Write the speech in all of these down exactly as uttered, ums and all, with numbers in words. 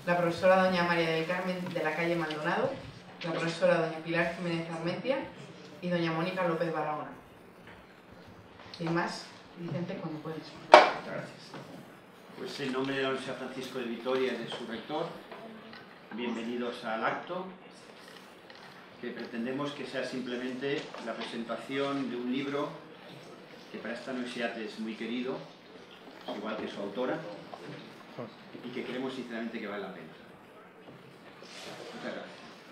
la profesora doña María del Carmen de la calle Maldonado, la profesora doña Pilar Jiménez Armentia y doña Mónica López Barahona. Sin más, Vicente, cuando puedes. Muchas gracias. Pues en nombre de la Universidad Francisco de Vitoria y de su rector, bienvenidos al acto, que pretendemos que sea simplemente la presentación de un libro que para esta universidad es muy querido, igual que su autora, y que creemos sinceramente que vale la pena. Muchas gracias.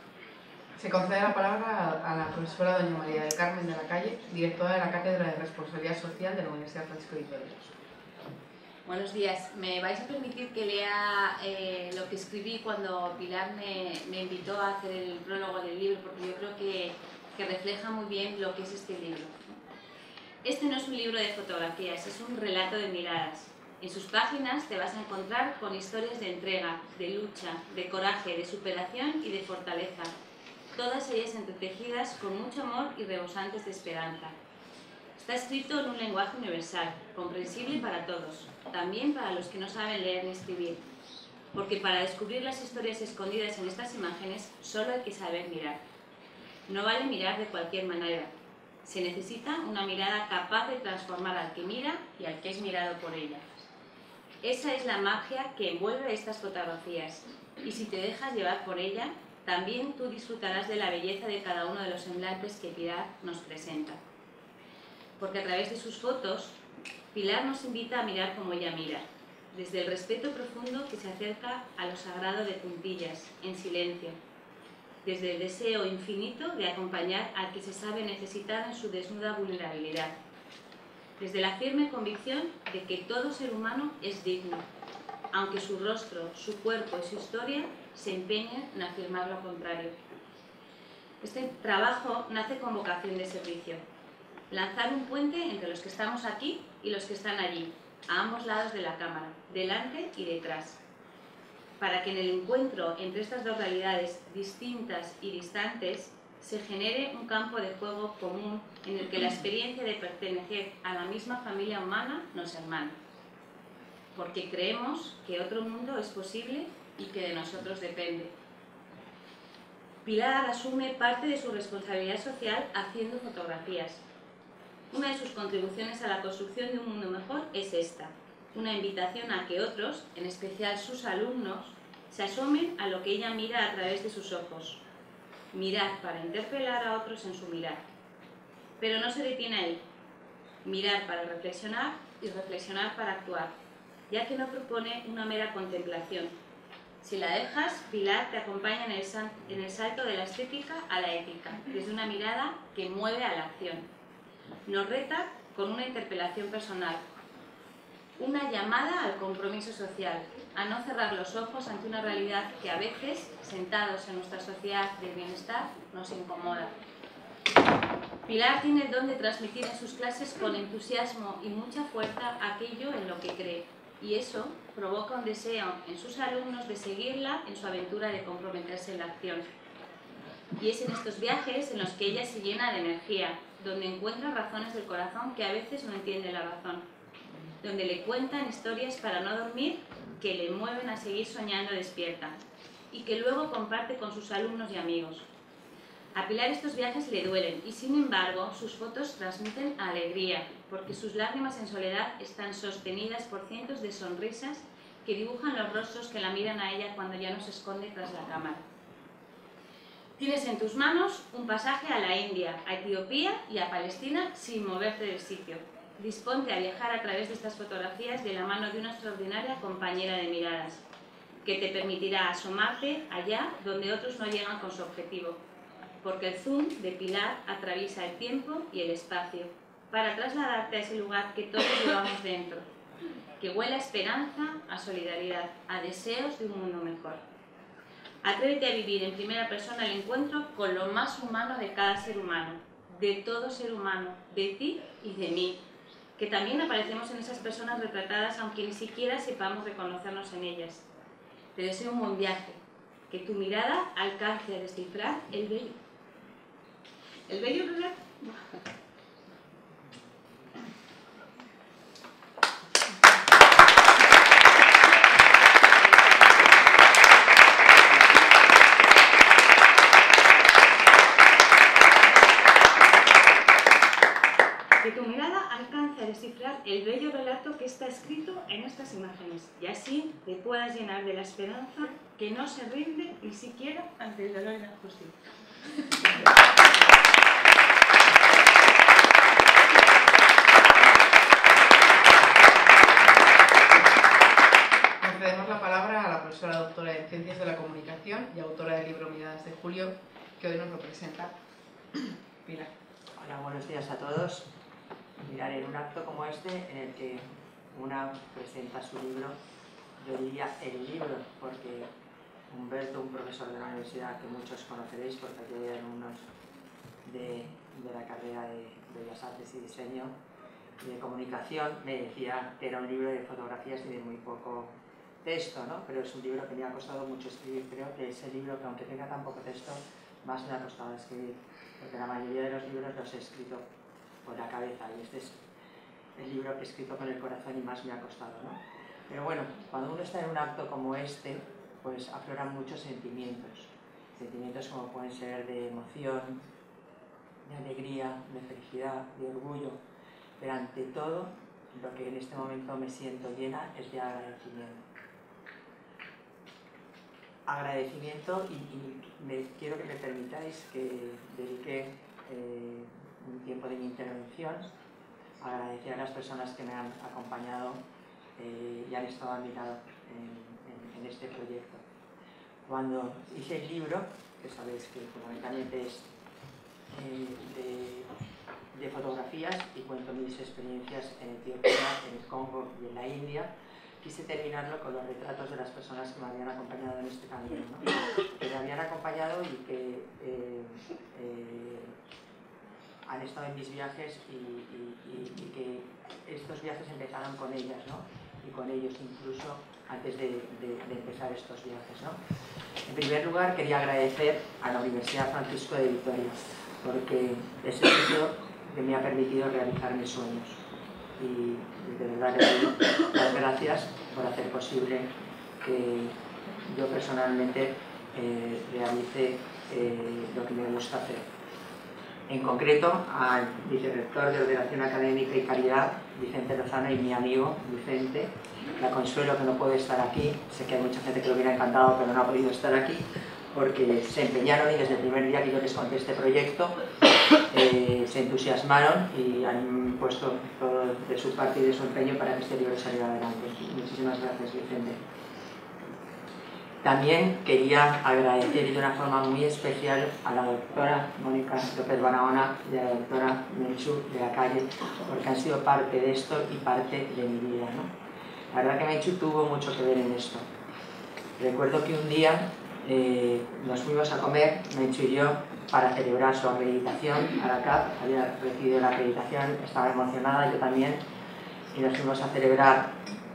Se concede la palabra a la profesora doña María del Carmen de la Calle, directora de la Cátedra de Responsabilidad Social de la Universidad Francisco de Vitoria. Buenos días. Me vais a permitir que lea eh, lo que escribí cuando Pilar me, me invitó a hacer el prólogo del libro, porque yo creo que, que refleja muy bien lo que es este libro. Este no es un libro de fotografías, es un relato de miradas. En sus páginas te vas a encontrar con historias de entrega, de lucha, de coraje, de superación y de fortaleza. Todas ellas entretejidas con mucho amor y rebosantes de esperanza. Está escrito en un lenguaje universal, comprensible para todos, también para los que no saben leer ni escribir. Porque para descubrir las historias escondidas en estas imágenes, solo hay que saber mirar. No vale mirar de cualquier manera. Se necesita una mirada capaz de transformar al que mira y al que es mirado por ella. Esa es la magia que envuelve estas fotografías. Y si te dejas llevar por ella, también tú disfrutarás de la belleza de cada uno de los semblantes que Pilar nos presenta. Porque a través de sus fotos, Pilar nos invita a mirar como ella mira, desde el respeto profundo que se acerca a lo sagrado de puntillas, en silencio, desde el deseo infinito de acompañar al que se sabe necesitar en su desnuda vulnerabilidad, desde la firme convicción de que todo ser humano es digno, aunque su rostro, su cuerpo y su historia se empeñen en afirmar lo contrario. Este trabajo nace con vocación de servicio. Lanzar un puente entre los que estamos aquí y los que están allí, a ambos lados de la cámara, delante y detrás, para que en el encuentro entre estas dos realidades distintas y distantes se genere un campo de juego común en el que la experiencia de pertenecer a la misma familia humana nos hermana, porque creemos que otro mundo es posible y que de nosotros depende. Pilar asume parte de su responsabilidad social haciendo fotografías. Una de sus contribuciones a la construcción de un mundo mejor es esta, una invitación a que otros, en especial sus alumnos, se asomen a lo que ella mira a través de sus ojos. Mirar para interpelar a otros en su mirar. Pero no se detiene ahí. Mirar para reflexionar y reflexionar para actuar, ya que no propone una mera contemplación. Si la dejas, Pilar te acompaña en el, en el salto de la estética a la ética, desde una mirada que mueve a la acción. Nos reta con una interpelación personal, una llamada al compromiso social, a no cerrar los ojos ante una realidad que a veces, sentados en nuestra sociedad del bienestar, nos incomoda. Pilar tiene el don de transmitir en sus clases con entusiasmo y mucha fuerza aquello en lo que cree, y eso provoca un deseo en sus alumnos de seguirla en su aventura de comprometerse en la acción. Y es en estos viajes en los que ella se llena de energía, donde encuentra razones del corazón que a veces no entiende la razón, donde le cuentan historias para no dormir que le mueven a seguir soñando despierta y que luego comparte con sus alumnos y amigos. A Pilar estos viajes le duelen y, sin embargo, sus fotos transmiten alegría, porque sus lágrimas en soledad están sostenidas por cientos de sonrisas que dibujan los rostros que la miran a ella cuando ya no se esconde tras la cámara. Tienes en tus manos un pasaje a la India, a Etiopía y a Palestina sin moverte del sitio. Disponte a viajar a través de estas fotografías de la mano de una extraordinaria compañera de miradas, que te permitirá asomarte allá donde otros no llegan con su objetivo, porque el zoom de Pilar atraviesa el tiempo y el espacio, para trasladarte a ese lugar que todos llevamos dentro, que huele a esperanza, a solidaridad, a deseos de un mundo mejor. Atrévete a vivir en primera persona el encuentro con lo más humano de cada ser humano, de todo ser humano, de ti y de mí, que también aparecemos en esas personas retratadas aunque ni siquiera sepamos reconocernos en ellas. Te deseo un buen viaje, que tu mirada alcance a descifrar el bello. ¿El bello, verdad? que tu mirada alcance a descifrar el bello relato que está escrito en estas imágenes y así te puedas llenar de la esperanza que no se rinde ni siquiera ante el dolor y la justicia. Concedemos la palabra a la profesora doctora en Ciencias de la Comunicación y autora del libro Miradas de Julio, que hoy nos lo presenta. Pilar. Hola, buenos días a todos. Mirar, en un acto como este, en el que una presenta su libro, yo diría el libro, porque Humberto, un profesor de la universidad que muchos conoceréis, porque aquí hay alumnos de, de la carrera de Bellas Artes y Diseño y de Comunicación, me decía que era un libro de fotografías y de muy poco texto, ¿no? Pero es un libro que me ha costado mucho escribir. Creo que es el libro que, aunque tenga tan poco texto, más me ha costado escribir, porque la mayoría de los libros los he escrito por la cabeza y este es el libro que he escrito con el corazón y más me ha costado, ¿no? Pero bueno, cuando uno está en un acto como este, pues afloran muchos sentimientos, sentimientos como pueden ser de emoción, de alegría, de felicidad, de orgullo, pero ante todo, lo que en este momento me siento llena es de agradecimiento. Agradecimiento y, y me, quiero que me permitáis que dedique eh, un tiempo de mi intervención a agradecer a las personas que me han acompañado eh, y han estado a mi lado en, en, en este proyecto. Cuando hice el libro, que sabéis que fundamentalmente es eh, de, de fotografías y cuento mis experiencias en Etiopía, en el Congo y en la India, quise terminarlo con los retratos de las personas que me habían acompañado en este camino, ¿no? Que me habían acompañado y que eh, eh, han estado en mis viajes y, y, y, y que estos viajes empezaron con ellas, ¿no? Y con ellos incluso antes de, de, de empezar estos viajes, ¿no? En primer lugar, quería agradecer a la Universidad Francisco de Vitoria, porque es el sitio que me ha permitido realizar mis sueños. Y de verdad le doy las gracias por hacer posible que yo personalmente eh, realice eh, lo que me gusta hacer. En concreto, al vicerrector de Ordenación Académica y Calidad, Vicente Lozano, y mi amigo Vicente, la consuelo que no puede estar aquí. Sé que hay mucha gente que lo hubiera encantado, pero no ha podido estar aquí, porque se empeñaron y desde el primer día que yo les conté este proyecto eh, se entusiasmaron y han puesto todo de su parte y de su empeño para que este libro saliera adelante. Muchísimas gracias, Vicente. También quería agradecer de una forma muy especial a la doctora Mónica López Barahona y a la doctora Menchú de la Calle, porque han sido parte de esto y parte de mi vida, ¿no? La verdad que Menchú tuvo mucho que ver en esto. Recuerdo que un día Eh, nos fuimos a comer, Menchú y yo, para celebrar su acreditación a la C A P. Había recibido la acreditación, estaba emocionada, yo también, y nos fuimos a celebrar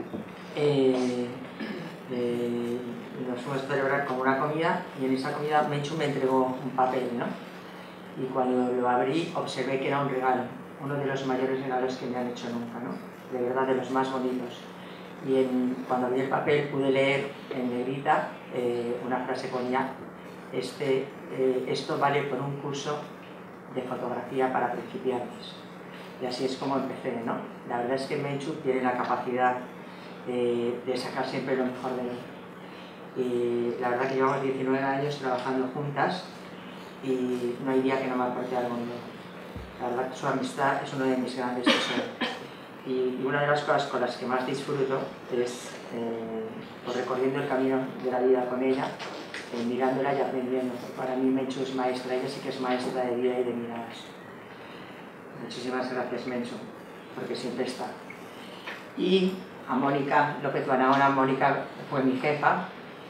eh, eh, nos fuimos a celebrar como una comida, y en esa comida Menchú me entregó un papel, ¿no? Y cuando lo abrí observé que era un regalo, uno de los mayores regalos que me han hecho nunca, ¿no? De verdad, de los más bonitos. Y en, cuando abrí el papel pude leer en negrita eh, una frase que ponía este, eh, esto vale por un curso de fotografía para principiantes. Y así es como empecé, ¿no? La verdad es que Menchú tiene la capacidad eh, de sacar siempre lo mejor de mí. Y la verdad que llevamos diecinueve años trabajando juntas y no hay día que no me aporte algo nuevo. La verdad que su amistad es uno de mis grandes tesoros. Y una de las cosas con las que más disfruto es eh, pues recorriendo el camino de la vida con ella, eh, mirándola y aprendiendo. Para mí Menchú es maestra, ella sí que es maestra de vida y de miradas. Muchísimas gracias, Menchú, porque siempre está. Y a Mónica López Barahona, Mónica fue mi jefa,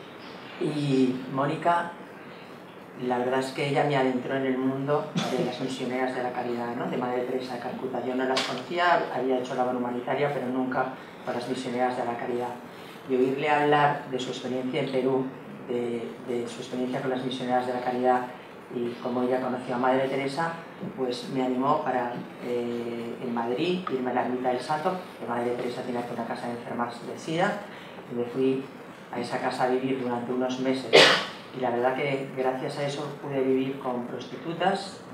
y Mónica, la verdad es que ella me adentró en el mundo de las misioneras de la caridad, ¿no? De Madre Teresa de Calcuta. Yo no las conocía, había hecho labor humanitaria, pero nunca con las misioneras de la caridad. Y oírle hablar de su experiencia en Perú, de, de su experiencia con las misioneras de la caridad y cómo ella conoció a Madre Teresa, pues me animó para eh, en Madrid irme a la Ermita del Santo, que Madre Teresa tiene aquí una casa de enfermas de SIDA, y me fui a esa casa a vivir durante unos meses. Y la verdad que gracias a eso pude vivir con prostitutas,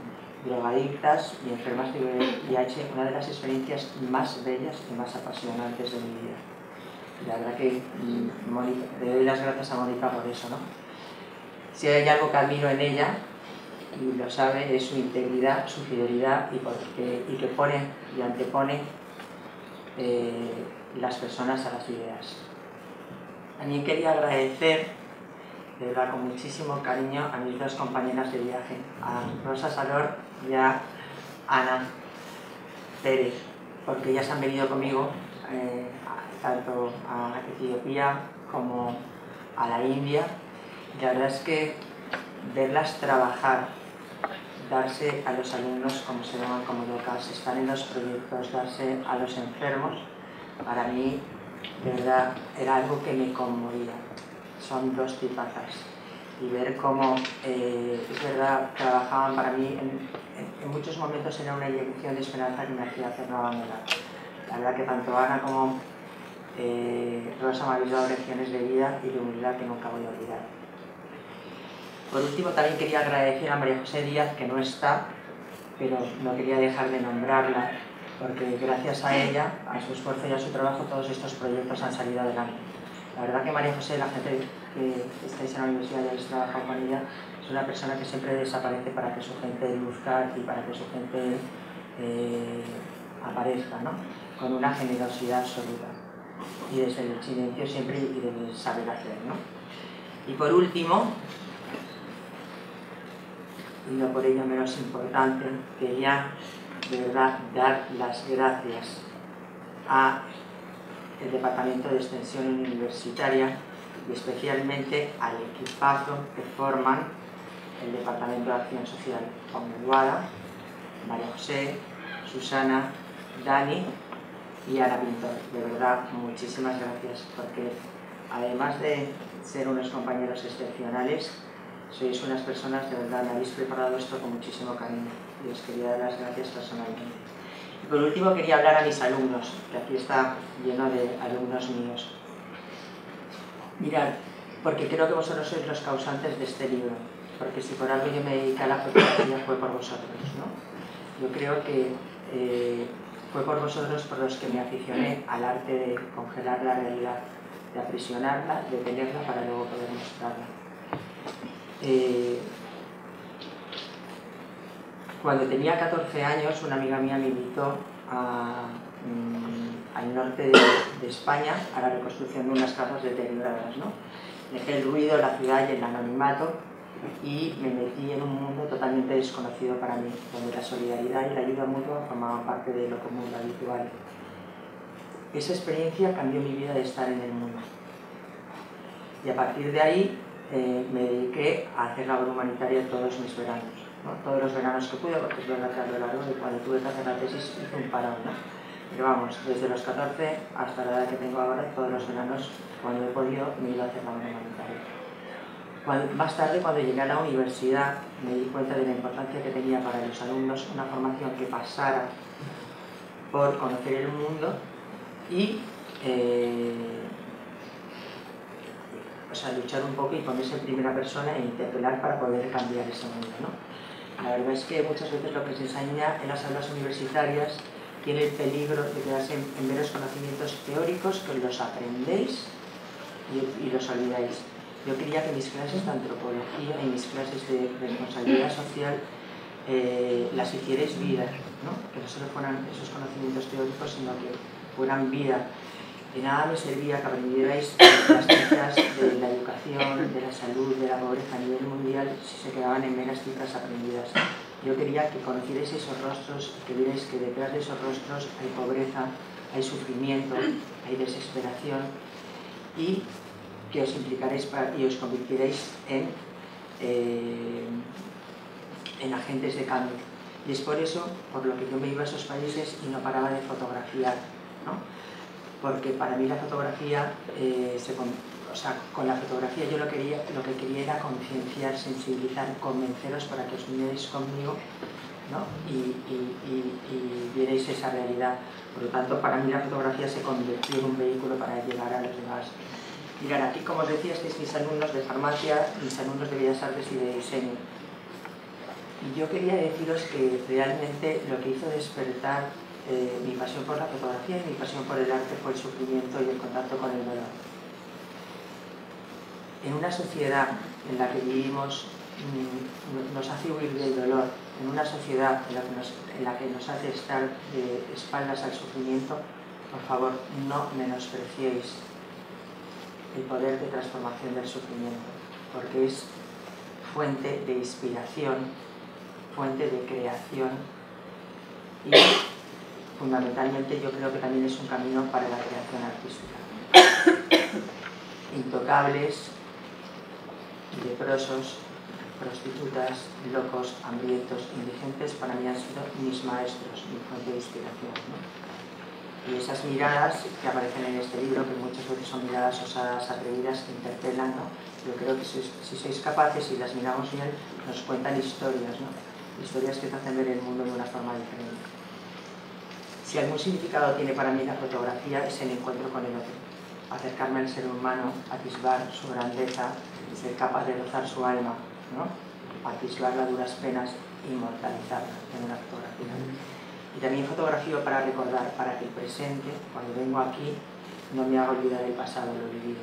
drogadictas y enfermas de V I H, una de las experiencias más bellas y más apasionantes de mi vida. La verdad que Mónica, le doy las gracias a Mónica por eso, ¿no? Si hay algo que admiro en ella, y lo sabe, es su integridad, su fidelidad y, porque, y que pone y antepone eh, las personas a las ideas. También quería agradecer, de verdad, con muchísimo cariño a mis dos compañeras de viaje, a Rosa Salor y a Ana Pérez, porque ellas han venido conmigo eh, tanto a Etiopía como a la India. Y la verdad es que verlas trabajar, darse a los alumnos, como se llaman, como locas, estar en los proyectos, darse a los enfermos, para mí, de verdad, era algo que me conmovía. Son dos tipazas. Y ver cómo, eh, es verdad, trabajaban para mí, en, en, en muchos momentos era una inyección de esperanza que me hacía hacer no abandonar. La verdad que tanto Ana como eh, Rosa me habéis dado lecciones de vida y de humildad que nunca voy a olvidar. Por último, también quería agradecer a María José Díaz, que no está, pero no quería dejar de nombrarla, porque gracias a ella, a su esfuerzo y a su trabajo, todos estos proyectos han salido adelante. La verdad que María José, la gente que estáis en la universidad y habéis trabajado con ella, es una persona que siempre desaparece para que su gente luzca y para que su gente eh, aparezca, ¿no? Con una generosidad absoluta. Y desde el silencio siempre y del saber hacer, ¿no? Y por último, y no por ello menos importante, quería de verdad dar las gracias al Departamento de Extensión Universitaria y especialmente al equipazo que forman el Departamento de Acción Social, con Eduarda, María José, Susana, Dani y Ana Pintor. De verdad, muchísimas gracias, porque además de ser unos compañeros excepcionales, sois unas personas, de verdad, me habéis preparado esto con muchísimo cariño y os quería dar las gracias personalmente. Y por último quería hablar a mis alumnos, que aquí está lleno de alumnos míos. Mirad, porque creo que vosotros sois los causantes de este libro, porque si por algo yo me dediqué a la fotografía fue por vosotros, ¿no? Yo creo que eh, fue por vosotros por los que me aficioné al arte de congelar la realidad, de aprisionarla, de tenerla para luego poder mostrarla. Eh, cuando tenía catorce años, una amiga mía me invitó a, mm, al norte de, de España a la reconstrucción de unas casas deterioradas, ¿no? Dejé el ruido, la ciudad y el anonimato y me metí en un mundo totalmente desconocido para mí, donde la solidaridad y la ayuda mutua formaban parte de lo común, lo habitual. Esa experiencia cambió mi vida de estar en el mundo. Y a partir de ahí eh, me dediqué a hacer labor humanitaria todos mis veranos, ¿no? Todos los veranos que pude, porque es verdad que a lo largo de cuando tuve que hacer la tesis hice un parón, ¿no? Pero vamos, desde los catorce hasta la edad que tengo ahora, todos los veranos, cuando he podido, me he ido a hacer labor humanitaria. Cuando, más tarde, cuando llegué a la universidad, me di cuenta de la importancia que tenía para los alumnos una formación que pasara por conocer el mundo y eh, o sea, luchar un poco y ponerse en primera persona e interpelar para poder cambiar ese mundo, ¿no? La verdad es que muchas veces lo que se enseña en las aulas universitarias tiene el peligro de quedarse en, en meros conocimientos teóricos que los aprendéis y, y los olvidáis. Yo quería que mis clases de antropología y mis clases de responsabilidad social eh, las hicierais vida, ¿no? Que no solo fueran esos conocimientos teóricos, sino que fueran vida. De nada me servía que aprendierais las cifras de la educación, de la salud, de la pobreza a nivel mundial si se quedaban en meras cifras aprendidas. Yo quería que conocierais esos rostros, que vierais que detrás de esos rostros hay pobreza, hay sufrimiento, hay desesperación y que os implicaréis para, y os convirtierais en, eh, en agentes de cambio. Y es por eso por lo que yo me iba a esos países y no paraba de fotografiar, ¿no? Porque para mí la fotografía, eh, se, o sea, con la fotografía yo lo, quería, lo que quería era concienciar, sensibilizar, convenceros para que os unierais conmigo, ¿no? y, y, y, y vierais esa realidad. Por lo tanto, para mí la fotografía se convirtió en un vehículo para llegar a los demás. Mirad, aquí, como os decía, estáis mis alumnos de farmacia, mis alumnos de Bellas Artes y de diseño. Y yo quería deciros que realmente lo que hizo despertar eh, mi pasión por la fotografía y mi pasión por el arte fue el sufrimiento y el contacto con el dolor. En una sociedad en la que vivimos mmm, nos hace huir del dolor, en una sociedad en la que nos, en la que nos hace estar de espaldas al sufrimiento, por favor, no menospreciéis el poder de transformación del sufrimiento, porque es fuente de inspiración, fuente de creación y fundamentalmente yo creo que también es un camino para la creación artística. Intocables, leprosos, prostitutas, locos, hambrientos, indigentes, para mí han sido mis maestros, mi fuente de inspiración, ¿no? Y esas miradas que aparecen en este libro, que muchas veces son miradas osadas, atrevidas, que interpelan, ¿no? Yo creo que si, si sois capaces y las miramos bien, nos cuentan historias, ¿no? Historias que te hacen ver el mundo de una forma diferente. Si algún significado tiene para mí la fotografía, es el encuentro con el otro. Acercarme al ser humano, atisbar su grandeza, ser capaz de rozar su alma, ¿no? Atisbarla a duras penas e inmortalizarla en una fotografía. Y también fotografío para recordar, para que el presente, cuando vengo aquí, no me haga olvidar el pasado, lo vivido.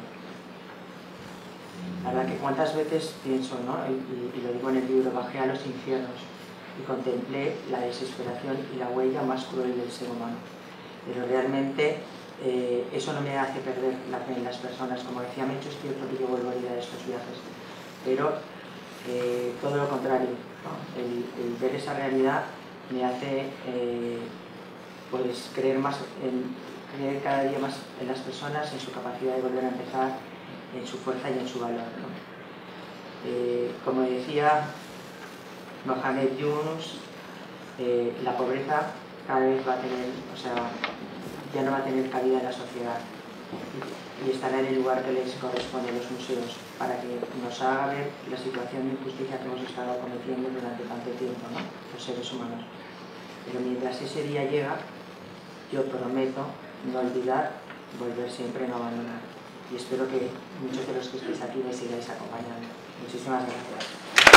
La verdad que cuántas veces pienso, ¿no? y, y, y lo digo en el libro, bajé a los infiernos y contemplé la desesperación y la huella más cruel del ser humano. Pero realmente eh, eso no me hace perder la fe en las personas. Como decía Menchu, es cierto que yo vuelvo a ir a estos viajes, pero eh, todo lo contrario, ¿no? el, el ver esa realidad me hace eh, pues creer más en, creer cada día más en las personas, en su capacidad de volver a empezar, en su fuerza y en su valor, ¿no? Eh, como decía Mohamed Yunus, eh, la pobreza cada vez va a tener, o sea, ya no va a tener cabida en la sociedad y, y estará en el lugar que les corresponde a los museos, para que nos haga ver la situación de injusticia que hemos estado cometiendo durante tanto tiempo, ¿no? Los seres humanos. Pero mientras ese día llega, yo prometo no olvidar, volver siempre, no abandonar. Y espero que muchos de los que estéis aquí me sigáis acompañando. Muchísimas gracias.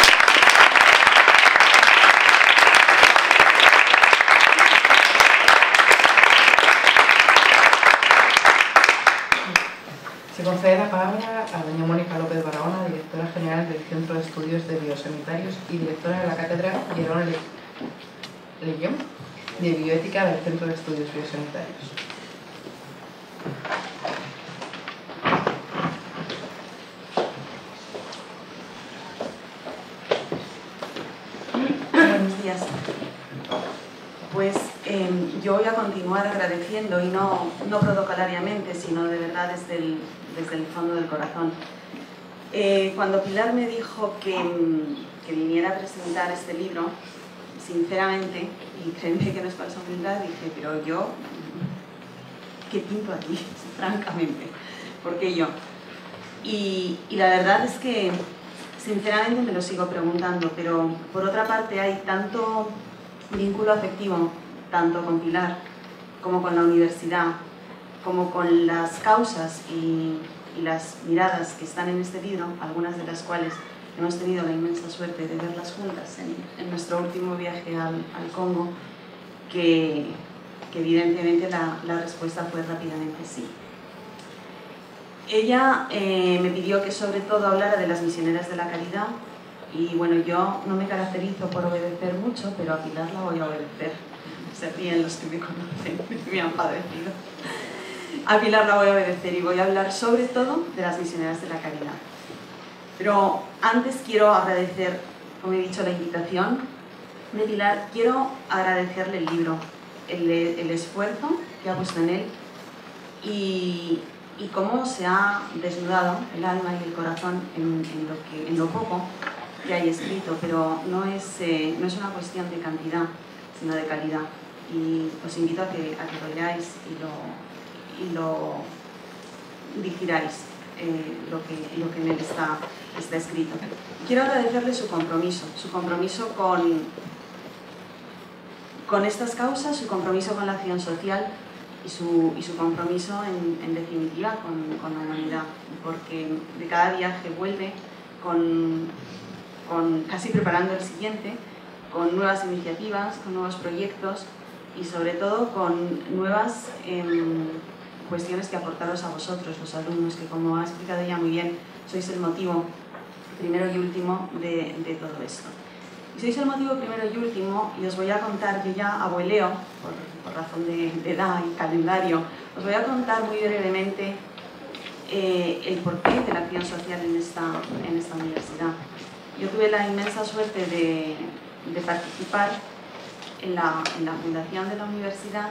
Se concede la palabra a doña Mónica López Barahona, directora general del Centro de Estudios de Biosanitarios y directora de la Cátedra Jerón León de Bioética del Centro de Estudios Biosanitarios. Buenos días. Pues eh, yo voy a continuar agradeciendo, y no, no protocolariamente, sino de verdad desde el, desde el fondo del corazón. Eh, cuando Pilar me dijo que, que viniera a presentar este libro, sinceramente, y créeme que no es falsa humildad, dije, pero yo, ¿qué pinto aquí? Francamente, ¿por qué yo? Y, y la verdad es que, sinceramente, me lo sigo preguntando, pero por otra parte hay tanto vínculo afectivo, tanto con Pilar, como con la universidad, como con las causas y, y las miradas que están en este libro, algunas de las cuales hemos tenido la inmensa suerte de verlas juntas en, en nuestro último viaje al, al Congo, que, que evidentemente la, la respuesta fue rápidamente sí. Ella eh, me pidió que sobre todo hablara de las misioneras de la caridad, y bueno, yo no me caracterizo por obedecer mucho, pero a Pilar la voy a obedecer. Se ríen los que me conocen, me han padecido. A Pilar la voy a obedecer y voy a hablar sobre todo de las misioneras de la caridad. Pero antes quiero agradecer, como he dicho, la invitación de Pilar. Quiero agradecerle el libro, el, el esfuerzo que ha puesto en él y, y cómo se ha desnudado el alma y el corazón en, en, lo, que, en lo poco que hay escrito, pero no es, eh, no es una cuestión de cantidad, sino de calidad. Y os invito a que, a que lo leáis y lo, y lo digiráis, eh, lo, que, lo que en él está, está escrito. Quiero agradecerle su compromiso, su compromiso con, con estas causas, su compromiso con la acción social y su, y su compromiso, en, en definitiva, con, con la humanidad, porque de cada viaje vuelve con... Con, casi preparando el siguiente, con nuevas iniciativas, con nuevos proyectos y sobre todo con nuevas eh, cuestiones que aportaros a vosotros, los alumnos, que como ha explicado ella muy bien, sois el motivo primero y último de, de todo esto. Y sois el motivo primero y último, y os voy a contar, yo ya abueleo, por, por razón de, de edad y calendario, os voy a contar muy brevemente eh, el porqué de la acción social en esta, en esta universidad. Yo tuve la inmensa suerte de, de participar en la, en la fundación de la universidad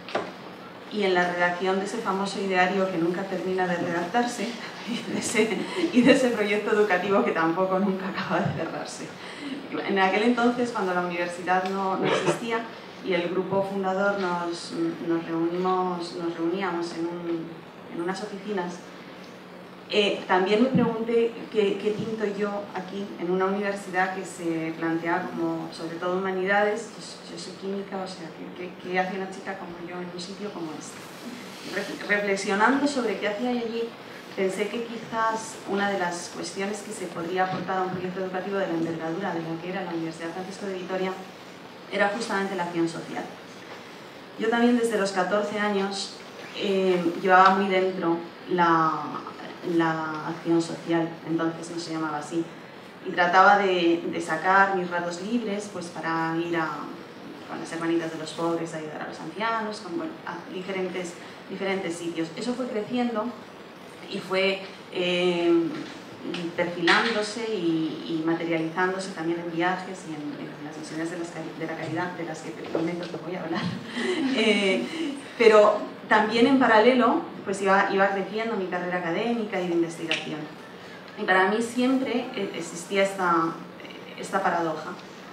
y en la redacción de ese famoso ideario que nunca termina de redactarse y de ese, y de ese proyecto educativo que tampoco nunca acaba de cerrarse. En aquel entonces, cuando la universidad no, no existía y el grupo fundador nos, nos, reunimos, nos reuníamos en, un, en unas oficinas, eh, también me pregunté qué, qué pinto yo aquí en una universidad que se plantea como, sobre todo humanidades. Yo, yo soy química, o sea, ¿qué, qué hace una chica como yo en un sitio como este? Reflexionando sobre qué hacía allí, pensé que quizás una de las cuestiones que se podría aportar a un proyecto educativo de la envergadura de la que era la Universidad Francisco de Vitoria era justamente la acción social. Yo también desde los catorce años eh, llevaba muy dentro la, la acción social, entonces no se llamaba así, y trataba de, de sacar mis ratos libres pues, para ir a, con las hermanitas de los pobres a ayudar a los ancianos, con, bueno, a diferentes, diferentes sitios. Eso fue creciendo y fue eh, perfilándose y, y materializándose también en viajes y en, en las misiones de, las, de la caridad, de las que te prometo que voy a hablar. eh, pero también en paralelo pues iba, iba creciendo mi carrera académica y de investigación. Y para mí siempre existía esta, esta paradoja.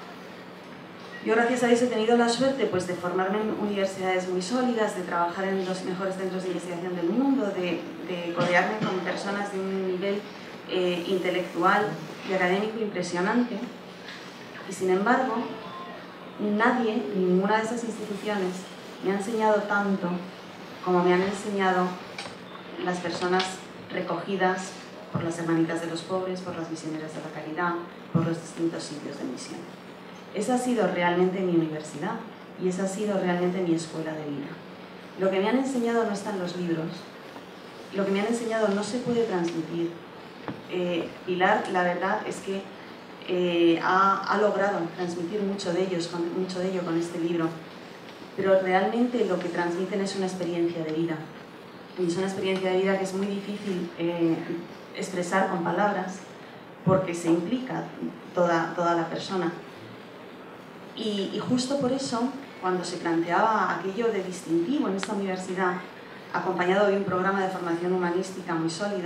Yo, gracias a Dios, he tenido la suerte pues, de formarme en universidades muy sólidas, de trabajar en los mejores centros de investigación del mundo, de, de codearme con personas de un nivel eh, intelectual y académico impresionante. Y sin embargo, nadie, ni ninguna de esas instituciones, me ha enseñado tanto como me han enseñado las personas recogidas por las hermanitas de los pobres, por las misioneras de la caridad, por los distintos sitios de misión. Esa ha sido realmente mi universidad y esa ha sido realmente mi escuela de vida. Lo que me han enseñado no está en los libros, lo que me han enseñado no se puede transmitir. Eh, Pilar, la verdad es que eh, ha, ha logrado transmitir mucho de, ellos, con, mucho de ello con este libro, pero realmente lo que transmiten es una experiencia de vida. Y es una experiencia de vida que es muy difícil eh, expresar con palabras porque se implica toda, toda la persona. Y, y justo por eso, cuando se planteaba aquello de distintivo en esta universidad, acompañado de un programa de formación humanística muy sólido,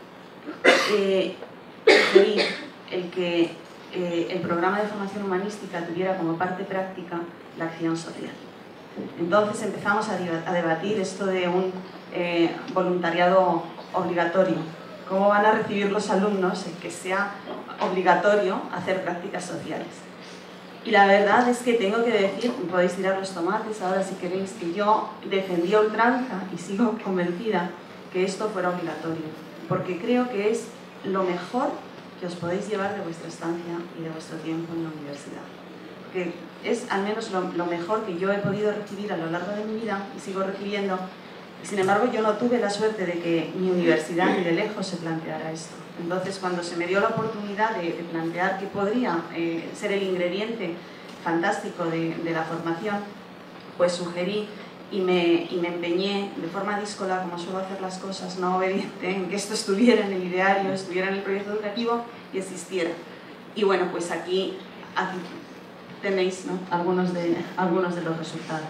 eh, sugerí el que eh, el programa de formación humanística tuviera como parte práctica la acción social. Entonces empezamos a, a debatir esto de un eh, voluntariado obligatorio. ¿Cómo van a recibir los alumnos el que sea obligatorio hacer prácticas sociales? Y la verdad es que tengo que decir, podéis tirar los tomates ahora si queréis, que yo defendí a ultranza y sigo convencida que esto fuera obligatorio, porque creo que es lo mejor que os podéis llevar de vuestra estancia y de vuestro tiempo en la universidad. Que es al menos lo, lo mejor que yo he podido recibir a lo largo de mi vida y sigo recibiendo. Sin embargo, yo no tuve la suerte de que mi universidad ni de lejos se planteara esto. Entonces, cuando se me dio la oportunidad de, de plantear que podría eh, ser el ingrediente fantástico de, de la formación, pues sugerí y me, y me empeñé de forma díscola, como suelo hacer las cosas, no obediente, en que esto estuviera en el ideario, estuviera en el proyecto educativo y existiera. Y bueno, pues aquí, aquí tenéis, ¿no?, algunos, de, algunos de los resultados.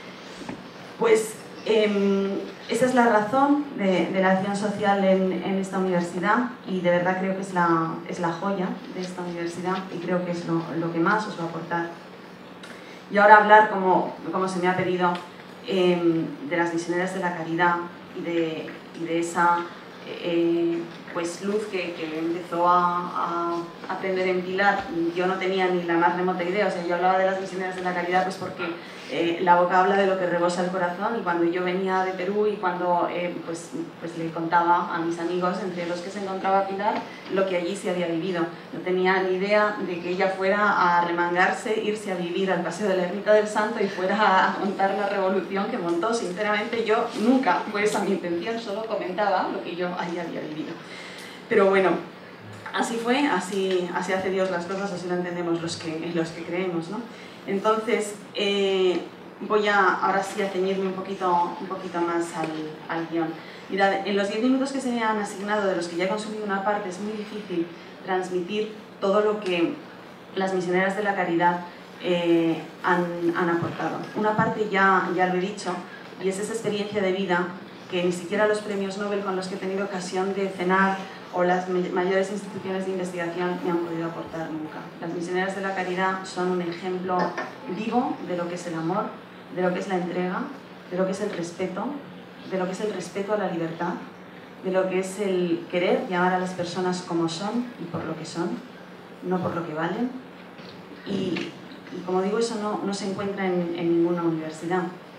Pues eh, esa es la razón de, de la acción social en, en esta universidad y de verdad creo que es la, es la joya de esta universidad y creo que es lo, lo que más os va a aportar. Y ahora hablar, como, como se me ha pedido, eh, de las misioneras de la caridad y de, y de esa eh, pues Luz, que, que empezó a, a aprender en Pilar, yo no tenía ni la más remota idea, o sea, yo hablaba de las misioneras de la caridad pues porque eh, la boca habla de lo que rebosa el corazón, y cuando yo venía de Perú y cuando eh, pues, pues le contaba a mis amigos, entre los que se encontraba Pilar, lo que allí se había vivido. No tenía ni idea de que ella fuera a remangarse, irse a vivir al Paseo de la Ermita del Santo y fuera a montar la revolución que montó. Sinceramente yo nunca fue esa mi intención, solo comentaba lo que yo allí había vivido. Pero bueno, así fue, así, así hace Dios las cosas, así lo entendemos los que, los que creemos, ¿no? Entonces, eh, voy a ahora sí a ceñirme un poquito, un poquito más al, al guión. Mirad, en los diez minutos que se me han asignado, de los que ya he consumido una parte, es muy difícil transmitir todo lo que las misioneras de la caridad eh, han, han aportado. Una parte ya, ya lo he dicho, y es esa experiencia de vida que ni siquiera los premios Nobel con los que he tenido ocasión de cenar o las mayores instituciones de investigación me han podido aportar nunca. Las misioneras de la caridad son un ejemplo vivo de lo que es el amor, de lo que es la entrega, de lo que es el respeto, de lo que es el respeto a la libertad, de lo que es el querer llamar a las personas como son y por lo que son, no por lo que valen. Y, y como digo, eso no, no se encuentra en, en ninguna universidad.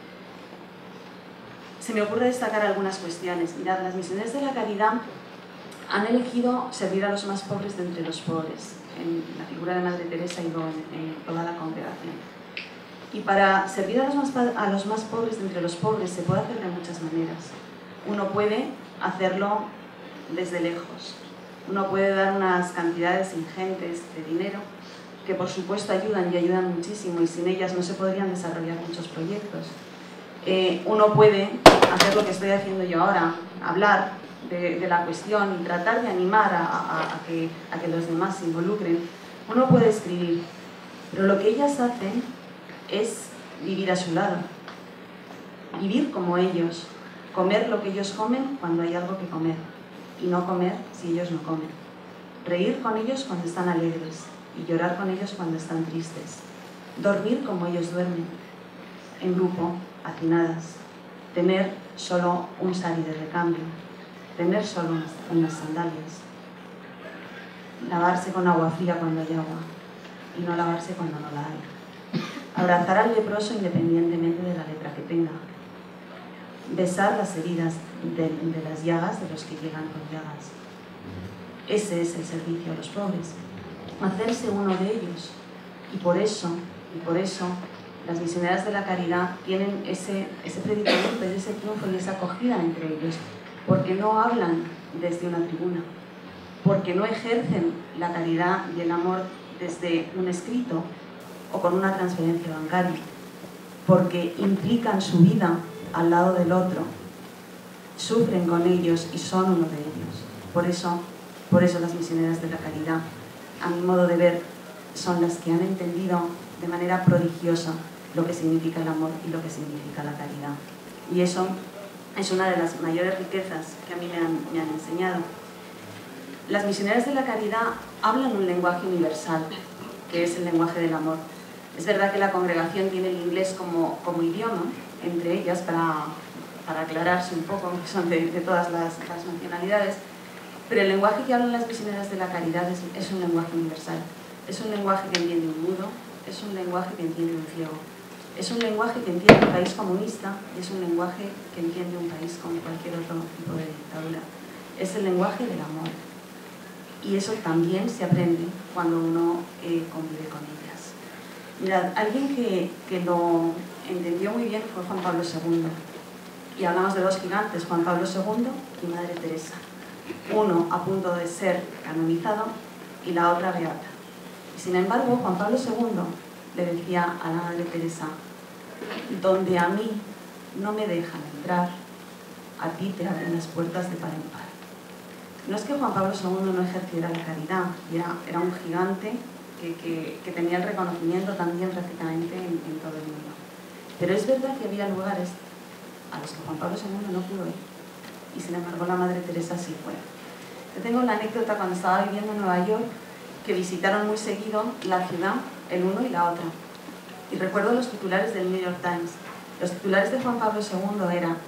Se me ocurre destacar algunas cuestiones. Mirad, las misioneras de la caridad han elegido servir a los más pobres de entre los pobres, en la figura de Madre Teresa y luego en, en toda la congregación. Y para servir a los, más, a los más pobres de entre los pobres se puede hacer de muchas maneras. Uno puede hacerlo desde lejos. Uno puede dar unas cantidades ingentes de dinero que por supuesto ayudan y ayudan muchísimo, y sin ellas no se podrían desarrollar muchos proyectos. Eh, uno puede hacer lo que estoy haciendo yo ahora, hablar de, de la cuestión y tratar de animar a, a, a, que, a que los demás se involucren. Uno puede escribir, pero lo que ellas hacen es vivir a su lado, vivir como ellos, comer lo que ellos comen cuando hay algo que comer y no comer si ellos no comen, reír con ellos cuando están alegres y llorar con ellos cuando están tristes, dormir como ellos duermen, en grupo, hacinadas, tener solo un sari de recambio, tener solo unas, unas sandalias, lavarse con agua fría cuando hay agua y no lavarse cuando no la hay, abrazar al leproso independientemente de la lepra que tenga, besar las heridas de, de las llagas de los que llegan con llagas. Ese es el servicio a los pobres, hacerse uno de ellos. Y por eso, y por eso las misioneras de la caridad tienen ese, ese predicamento, ese triunfo y esa acogida entre ellos, porque no hablan desde una tribuna, porque no ejercen la caridad y el amor desde un escrito o con una transferencia bancaria, porque implican su vida al lado del otro, sufren con ellos y son uno de ellos. Por eso, por eso las misioneras de la caridad, a mi modo de ver, son las que han entendido de manera prodigiosa lo que significa el amor y lo que significa la caridad. Y eso es una de las mayores riquezas que a mí me han, me han enseñado. Las misioneras de la caridad hablan un lenguaje universal, que es el lenguaje del amor. Es verdad que la congregación tiene el inglés como, como idioma, entre ellas, para, para aclararse un poco, que son de, de todas las, las nacionalidades, pero el lenguaje que hablan las misioneras de la caridad es, es un lenguaje universal. Es un lenguaje que entiende un mudo, es un lenguaje que entiende un ciego. Es un lenguaje que entiende un país comunista y es un lenguaje que entiende un país con cualquier otro tipo de dictadura. Es el lenguaje del amor. Y eso también se aprende cuando uno eh, convive con ellas. Mirad, alguien que, que lo entendió muy bien fue Juan Pablo segundo. Y hablamos de dos gigantes, Juan Pablo segundo y Madre Teresa. Uno a punto de ser canonizado y la otra beata. Y sin embargo, Juan Pablo segundo le decía a la Madre Teresa: donde a mí no me dejan entrar, a ti te abren las puertas de par en par. No es que Juan Pablo segundo no ejerciera la caridad, era, era un gigante que, que, que tenía el reconocimiento también prácticamente en, en todo el mundo. Pero es verdad que había lugares a los que Juan Pablo segundo no pudo ir, y sin embargo la Madre Teresa sí fue. Yo tengo la anécdota cuando estaba viviendo en Nueva York, que visitaron muy seguido la ciudad, el uno y la otra. Y recuerdo los titulares del New York Times. Los titulares de Juan Pablo segundo eran: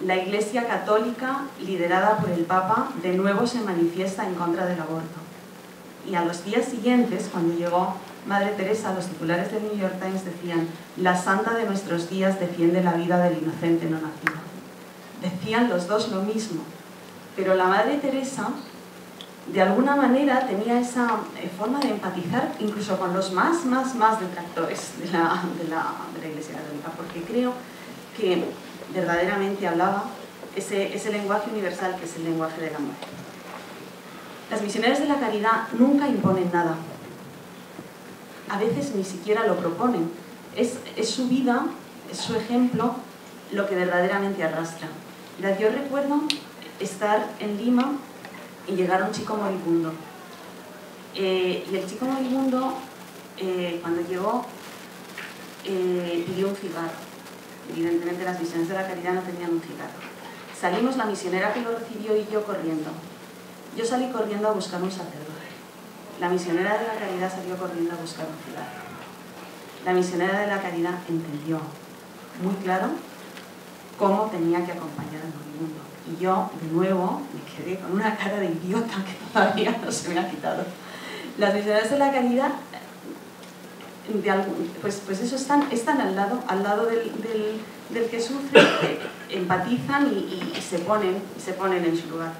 la Iglesia Católica, liderada por el Papa, de nuevo se manifiesta en contra del aborto. Y a los días siguientes, cuando llegó Madre Teresa, los titulares del New York Times decían: la santa de nuestros días defiende la vida del inocente no nacido. Decían los dos lo mismo, pero la Madre Teresa, de alguna manera, tenía esa forma de empatizar incluso con los más, más, más detractores de la, de la, de la Iglesia Católica, porque creo que verdaderamente hablaba ese, ese lenguaje universal que es el lenguaje del amor. Las misioneras de la caridad nunca imponen nada. A veces ni siquiera lo proponen. Es, es su vida, es su ejemplo, lo que verdaderamente arrastra. Mirad, yo recuerdo estar en Lima y llegar a un chico moribundo. Eh, y el chico moribundo, eh, cuando llegó, eh, pidió un cigarro. Evidentemente las misioneras de la caridad no tenían un cigarro. Salimos la misionera que lo recibió y yo corriendo. Yo salí corriendo a buscar un sacerdote. La misionera de la caridad salió corriendo a buscar un cigarro. La misionera de la caridad entendió muy claro cómo tenía que acompañar al moribundo. Y yo, de nuevo, me quedé con una cara de idiota que todavía no se me ha quitado. Las misioneras de la caridad, de algún, pues, pues eso, están, están al lado, al lado del, del, del que sufre, eh, empatizan y, y, y, se ponen, y se ponen en su lugar.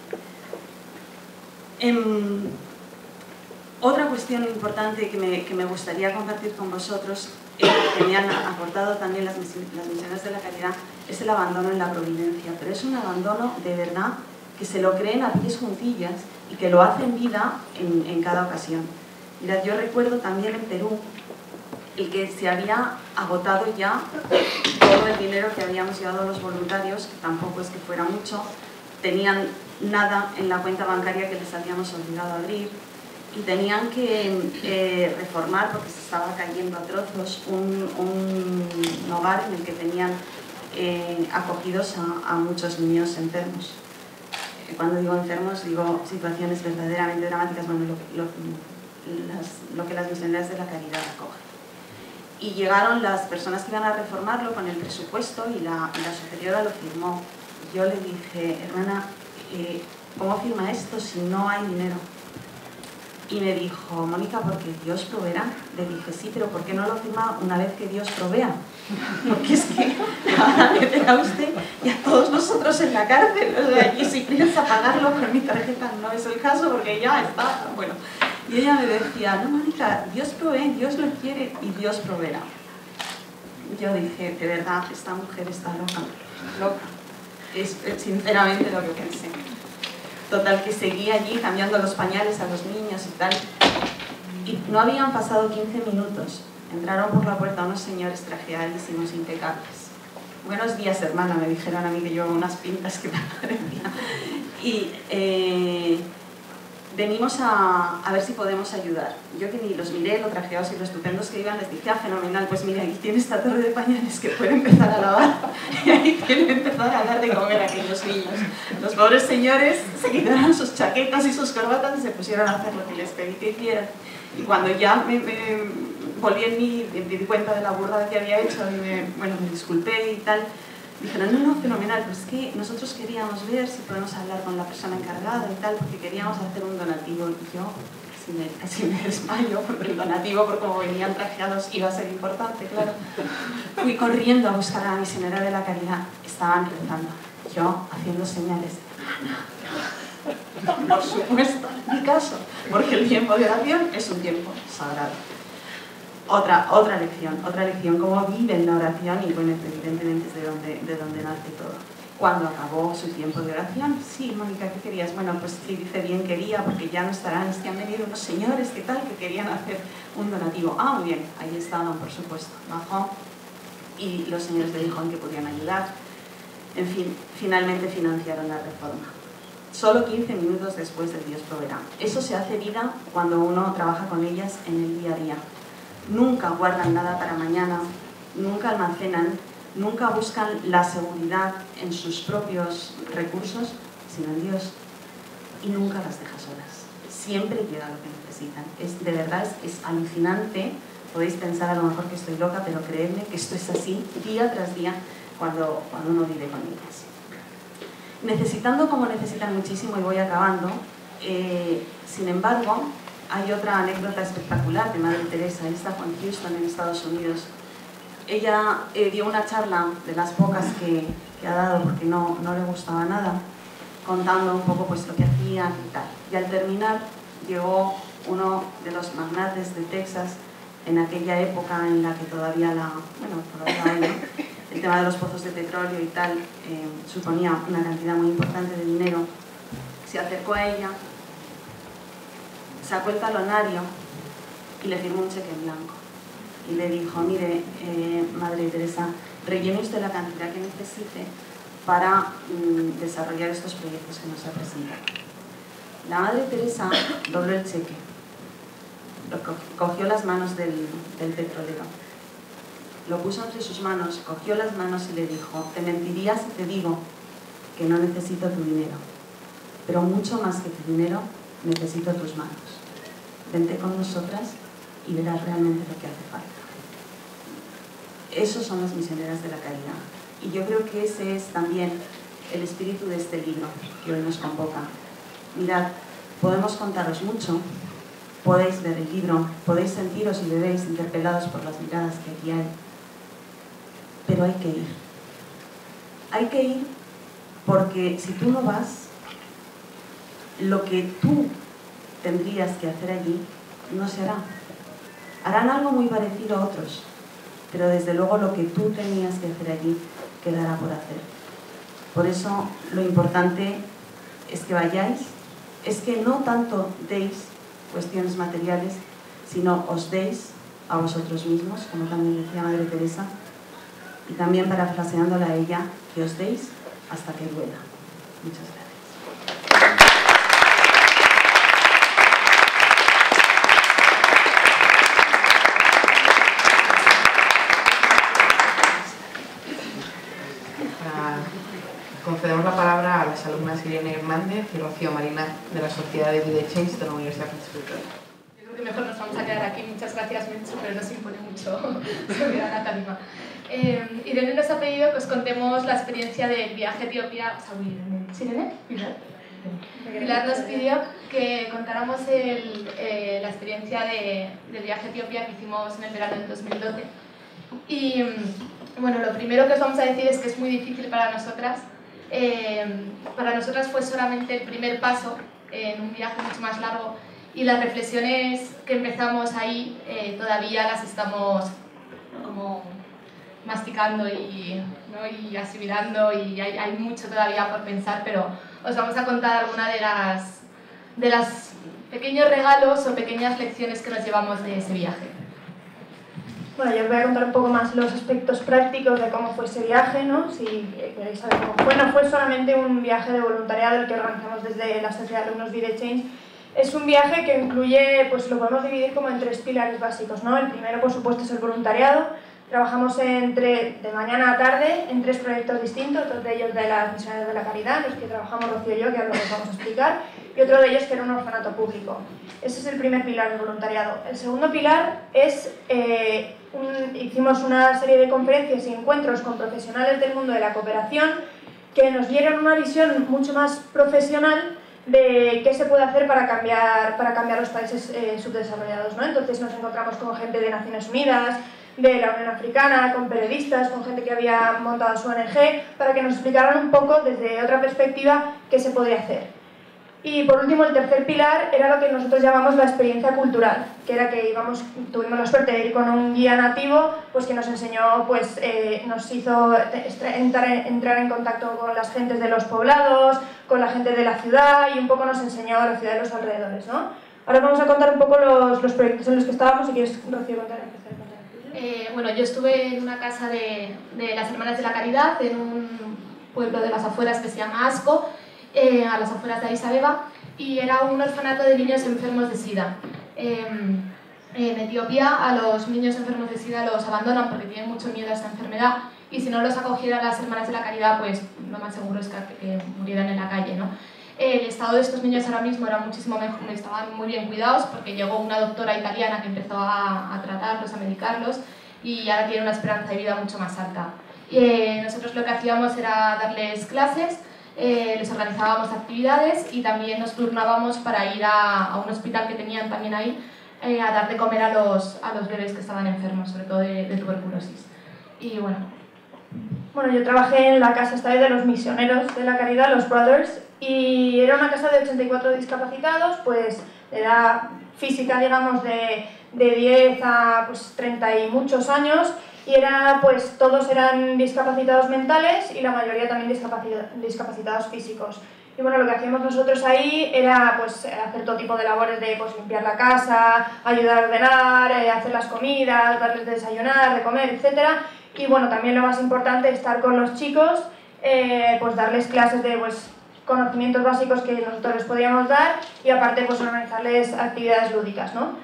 Eh, otra cuestión importante que me, que me gustaría compartir con vosotros, eh, que me han aportado también las, las misioneras de la caridad, es el abandono en la providencia, pero es un abandono de verdad que se lo creen a pies juntillas y que lo hacen vida en, en cada ocasión. Mirad, yo recuerdo también en Perú el que se había agotado ya todo el dinero que habíamos llevado a los voluntarios, que tampoco es que fuera mucho, tenían nada en la cuenta bancaria que les habíamos obligado a abrir y tenían que eh, reformar, porque se estaba cayendo a trozos, un, un hogar en el que tenían eh, acogidos a, a muchos niños enfermos. Cuando digo enfermos, digo situaciones verdaderamente dramáticas, bueno, lo, lo, las, lo que las misioneras de la caridad acogen. Y llegaron las personas que iban a reformarlo con el presupuesto y la, y la superiora lo firmó. Yo le dije: hermana, eh, ¿cómo firma esto si no hay dinero? Y me dijo: Mónica, porque Dios proveerá. Le dije: sí, pero ¿por qué no lo firma una vez que Dios provea? Porque es que van a meter a usted y a todos nosotros en la cárcel. O sea, y si piensa pagarlo con mi tarjeta, no es el caso porque ya está. Bueno, y ella me decía: no, Mónica, Dios provee, Dios lo quiere y Dios proveerá. Yo dije: de verdad, esta mujer está loca, loca. Es sinceramente lo que pensé. Total, que seguía allí cambiando los pañales a los niños y tal. Y no habían pasado quince minutos. Entraron por la puerta unos señores trajeadísimos, impecables. Buenos días, hermana, me dijeron a mí, que llevo unas pintas que me parecían. Y eh, venimos a, a ver si podemos ayudar. Yo, que ni los miré, lo trajeados y lo estupendos que iban, les dije: ah, fenomenal, pues mira, aquí tiene esta torre de pañales que puede empezar a lavar. Y ahí tiene que empezar a dar de comer a aquellos niños. Los pobres señores se quitaron sus chaquetas y sus corbatas y se pusieron a hacer lo que les pedí que hicieran. Y cuando ya me, me volví en mí, me di cuenta de la burrada que había hecho y me, bueno, me disculpé y tal, dijeron: no, no, fenomenal, pues es que nosotros queríamos ver si podemos hablar con la persona encargada y tal, porque queríamos hacer un donativo. Y yo casi me, casi me desmayo, porque el donativo, por como venían trajeados, iba a ser importante, claro. Fui corriendo a buscar a la misionera de la caridad. Estaban rezando, yo haciendo señales. Por supuesto, en mi caso, porque el tiempo de oración es un tiempo sagrado. Otra, otra lección, otra lección, cómo viven la oración, y bueno, evidentemente es de donde, de donde nace todo. Cuando acabó su tiempo de oración: sí, Mónica, ¿qué querías? Bueno, pues sí, dice bien, quería, porque ya no estarán, es que han venido unos señores, ¿qué tal?, que querían hacer un donativo. Ah, muy bien, ahí estaban, por supuesto. Bajó y los señores le dijeron que podían ayudar. En fin, finalmente financiaron la reforma. Solo quince minutos después del Dios proveerá. Eso se hace vida cuando uno trabaja con ellas en el día a día. Nunca guardan nada para mañana, nunca almacenan, nunca buscan la seguridad en sus propios recursos, sino en Dios. Y nunca las deja solas. Siempre llega lo que necesitan. Es, de verdad, es, es alucinante. Podéis pensar a lo mejor que estoy loca, pero creedme que esto es así día tras día cuando, cuando uno vive con ellas. necesitando como necesitan muchísimo, y voy acabando, eh, sin embargo, hay otra anécdota espectacular de Madre Teresa. Ella está con Houston en Estados Unidos. Ella eh, dio una charla de las pocas que, que ha dado porque no, no le gustaba nada, contando un poco pues, lo que hacían y tal. Y al terminar llegó uno de los magnates de Texas en aquella época en la que todavía la, bueno, todavía hay, ¿no? El tema de los pozos de petróleo y tal eh, suponía una cantidad muy importante de dinero. Se acercó a ella, sacó el talonario y le firmó un cheque en blanco. Y le dijo, mire, eh, Madre Teresa, rellene usted la cantidad que necesite para mm, desarrollar estos proyectos que nos ha presentado. La Madre Teresa dobló el cheque, lo co cogió las manos del, del petrolero, lo puso entre sus manos, cogió las manos y le dijo, te mentiría si te digo que no necesito tu dinero, pero mucho más que tu dinero, necesito tus manos. Vente con nosotras y verás realmente lo que hace falta. Esos son las misioneras de la caridad. Y yo creo que ese es también el espíritu de este libro que hoy nos convoca. Mirad, podemos contaros mucho, podéis ver el libro, podéis sentiros y veréis interpelados por las miradas que aquí hay, pero hay que ir. Hay que ir porque si tú no vas, lo que tú tendrías que hacer allí no se hará. Harán algo muy parecido a otros, pero desde luego lo que tú tenías que hacer allí quedará por hacer. Por eso lo importante es que vayáis, es que no tanto deis cuestiones materiales, sino os deis a vosotros mismos, como también decía Madre Teresa, y también parafraseándola a ella, que os deis hasta que duela. Muchas gracias. Concedemos la palabra a las alumnas Irene Hernández y Rocío Marina de la Sociedad de Vida Change de la Universidad Francisco de Vitoria. Yo creo que mejor nos vamos a quedar aquí. Muchas gracias, Menchu, pero nos impone mucho subir a la tarima. Eh, Irene nos ha pedido que os contemos la experiencia del viaje a Etiopía. O sea, Irene. ¿Sí, Irene? Pilar. Pilar nos pidió que contáramos el, eh, la experiencia de, del viaje a Etiopía que hicimos en el verano del dos mil doce. Y bueno, lo primero que os vamos a decir es que es muy difícil para nosotras. Eh, para nosotras fue solamente el primer paso en un viaje mucho más largo y las reflexiones que empezamos ahí eh, todavía las estamos como masticando y, ¿no? y asimilando y hay, hay mucho todavía por pensar, pero os vamos a contar algunas de las, de las pequeños regalos o pequeñas lecciones que nos llevamos de ese viaje. Bueno, yo os voy a contar un poco más los aspectos prácticos de cómo fue ese viaje, ¿no? Si queréis saber cómo fue. No fue solamente un viaje de voluntariado el que organizamos desde la Sociedad de Alumnos Vida Change. Es un viaje que incluye, pues lo podemos dividir como en tres pilares básicos, ¿no? El primero, por supuesto, es el voluntariado. Trabajamos entre, de mañana a tarde en tres proyectos distintos, dos de ellos de las Misioneras de la Caridad, los que trabajamos Rocío y yo, que ahora os vamos a explicar, y otro de ellos que era un orfanato público. Ese es el primer pilar del voluntariado. El segundo pilar es, eh, un, hicimos una serie de conferencias y encuentros con profesionales del mundo de la cooperación que nos dieron una visión mucho más profesional de qué se puede hacer para cambiar, para cambiar los países eh, subdesarrollados, ¿no? Entonces nos encontramos con gente de Naciones Unidas, de la Unión Africana, con periodistas, con gente que había montado su O N G, para que nos explicaran un poco desde otra perspectiva qué se podría hacer. Y por último, el tercer pilar era lo que nosotros llamamos la experiencia cultural, que era que íbamos, tuvimos la suerte de ir con un guía nativo pues que nos enseñó, pues, eh, nos hizo entrar, entrar en contacto con las gentes de los poblados, con la gente de la ciudad y un poco nos enseñó la ciudad de los alrededores, ¿no? Ahora vamos a contar un poco los, los proyectos en los que estábamos, si quieres, Rocío, contar, empezar a contar. Eh, bueno, yo estuve en una casa de, de las Hermanas de la Caridad, en un pueblo de las afueras que se llama Asco, eh, a las afueras de Addis Abeba, y era un orfanato de niños enfermos de SIDA. Eh, en Etiopía a los niños enfermos de SIDA los abandonan porque tienen mucho miedo a esta enfermedad y si no los acogieran las Hermanas de la Caridad, pues lo más seguro es que, que murieran en la calle, ¿no? El estado de estos niños ahora mismo era muchísimo mejor, estaban muy bien cuidados porque llegó una doctora italiana que empezó a, a tratarlos, a medicarlos y ahora tienen una esperanza de vida mucho más alta. Y, eh, nosotros lo que hacíamos era darles clases, eh, les organizábamos actividades y también nos turnábamos para ir a, a un hospital que tenían también ahí eh, a dar de comer a los, a los bebés que estaban enfermos, sobre todo de, de tuberculosis. Y bueno. Bueno, yo trabajé en la casa esta vez de los misioneros de la caridad, los Brothers, y era una casa de ochenta y cuatro discapacitados, pues de edad física, digamos, de, de diez a pues, treinta y muchos años, y era, pues, todos eran discapacitados mentales y la mayoría también discapacitados físicos. Y bueno, lo que hacíamos nosotros ahí era pues, hacer todo tipo de labores de pues, limpiar la casa, ayudar a ordenar, eh, hacer las comidas, darles de desayunar, de comer, etcétera. Y bueno, también lo más importante, estar con los chicos, eh, pues darles clases de pues, conocimientos básicos que nosotros les podíamos dar y aparte pues organizarles actividades lúdicas, ¿no?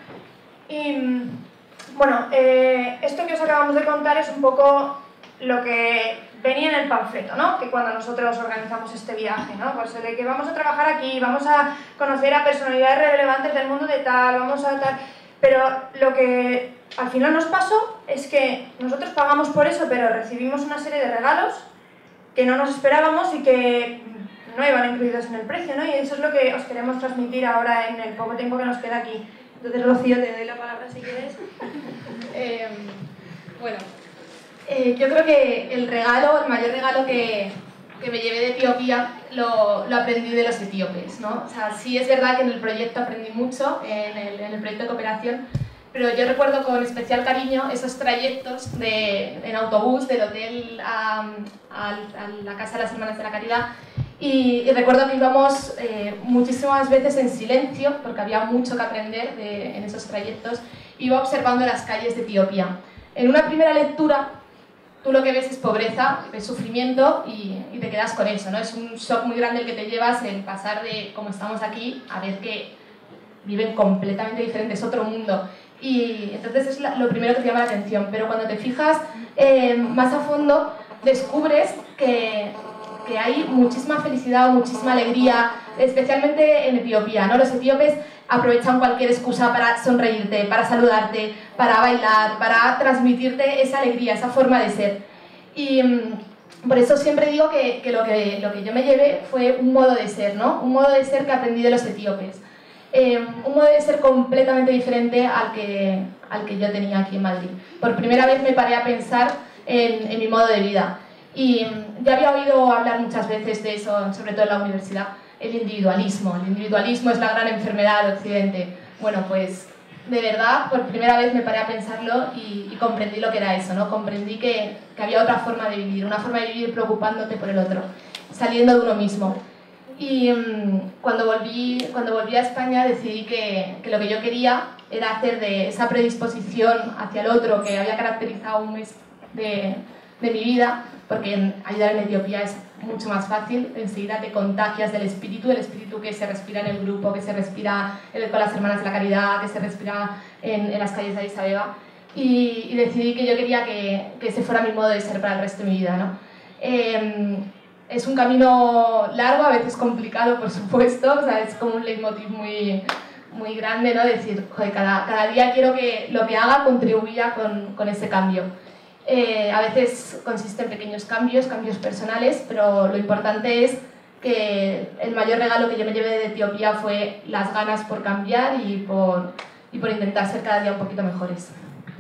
Y bueno, eh, esto que os acabamos de contar es un poco lo que venía en el panfleto, ¿no? Que cuando nosotros organizamos este viaje, ¿no? Pues de que vamos a trabajar aquí, vamos a conocer a personalidades relevantes del mundo de tal, vamos a tal... Pero lo que al final nos pasó es que nosotros pagamos por eso, pero recibimos una serie de regalos que no nos esperábamos y que no iban incluidos en el precio, ¿no? Y eso es lo que os queremos transmitir ahora en el poco tiempo que nos queda aquí. Entonces, Rocío, te doy la palabra si quieres. Eh, bueno, eh, yo creo que el regalo, el mayor regalo que, que me llevé de Etiopía lo, lo aprendí de los etíopes, ¿no? O sea, sí es verdad que en el proyecto aprendí mucho, en el, en el proyecto de cooperación, pero yo recuerdo con especial cariño esos trayectos de, en autobús del hotel a, a, a la Casa de las Hermanas de la Caridad y, y recuerdo que íbamos eh, muchísimas veces en silencio porque había mucho que aprender de, en esos trayectos. Iba observando las calles de Etiopía. En una primera lectura tú lo que ves es pobreza, ves sufrimiento y, y te quedas con eso, ¿no? Es un shock muy grande el que te llevas en pasar de como estamos aquí a ver que viven completamente diferentes, es otro mundo. Y entonces es la, lo primero que te llama la atención, pero cuando te fijas eh, más a fondo descubres que, que hay muchísima felicidad, muchísima alegría, especialmente en Etiopía, ¿no? Los etíopes aprovechan cualquier excusa para sonreírte, para saludarte, para bailar, para transmitirte esa alegría, esa forma de ser. Y mm, por eso siempre digo que, que, lo que lo que yo me llevé fue un modo de ser, ¿no? Un modo de ser que aprendí de los etíopes. Eh, un modo de ser completamente diferente al que, al que yo tenía aquí en Madrid. Por primera vez me paré a pensar en, en mi modo de vida. Y mm, ya había oído hablar muchas veces de eso, sobre todo en la universidad, el individualismo. El individualismo es la gran enfermedad de Occidente. Bueno, pues de verdad, por primera vez me paré a pensarlo y, y comprendí lo que era eso, ¿no? Comprendí que, que había otra forma de vivir, una forma de vivir preocupándote por el otro, saliendo de uno mismo. Y um, cuando, volví, cuando volví a España decidí que, que lo que yo quería era hacer de esa predisposición hacia el otro que había caracterizado un mes de, de mi vida, porque en, ayudar en Etiopía es mucho más fácil, enseguida te contagias del espíritu, el espíritu que se respira en el grupo, que se respira en, con las Hermanas de la Caridad, que se respira en, en las calles de Addis Abeba, y, y decidí que yo quería que, que ese fuera mi modo de ser para el resto de mi vida, ¿no? Eh, es un camino largo, a veces complicado, por supuesto, o sea, es como un leitmotiv muy, muy grande, ¿no? Decir, joder, cada, cada día quiero que lo que haga contribuya con, con ese cambio. Eh, a veces consiste en pequeños cambios, cambios personales, pero lo importante es que el mayor regalo que yo me llevé de Etiopía fue las ganas por cambiar y por, y por intentar ser cada día un poquito mejores.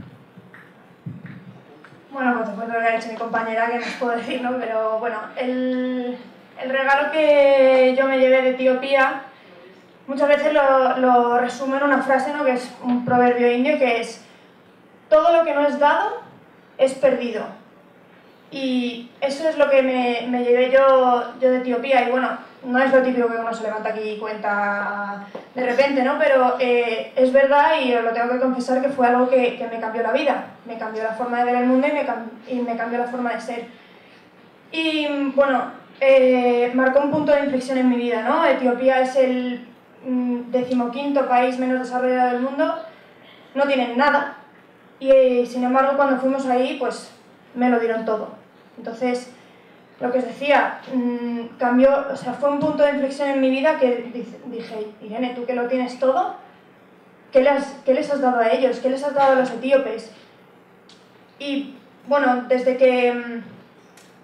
Bueno, pues después de lo que ha dicho mi compañera, ¿qué nos puedo decir, no? Pero bueno, el, el regalo que yo me llevé de Etiopía muchas veces lo, lo resumo en una frase, ¿no? Que es un proverbio indio que es: todo lo que no es dado es perdido. Y eso es lo que me, me llevé yo, yo de Etiopía. Y bueno, no es lo típico que uno se levanta aquí y cuenta de repente, ¿no? Pero eh, es verdad, y os lo tengo que confesar, que fue algo que, que me cambió la vida. Me cambió la forma de ver el mundo y me, y me cambió la forma de ser. Y bueno, eh, marcó un punto de inflexión en mi vida, ¿no? Etiopía es el mm, decimoquinto país menos desarrollado del mundo. No tienen nada. Y eh, sin embargo, cuando fuimos ahí, pues me lo dieron todo. Entonces, lo que os decía, mmm, cambió, o sea, fue un punto de inflexión en mi vida que dije: Irene, tú que lo tienes todo, ¿qué les, qué les has dado a ellos? ¿Qué les has dado a los etíopes? Y bueno, desde que,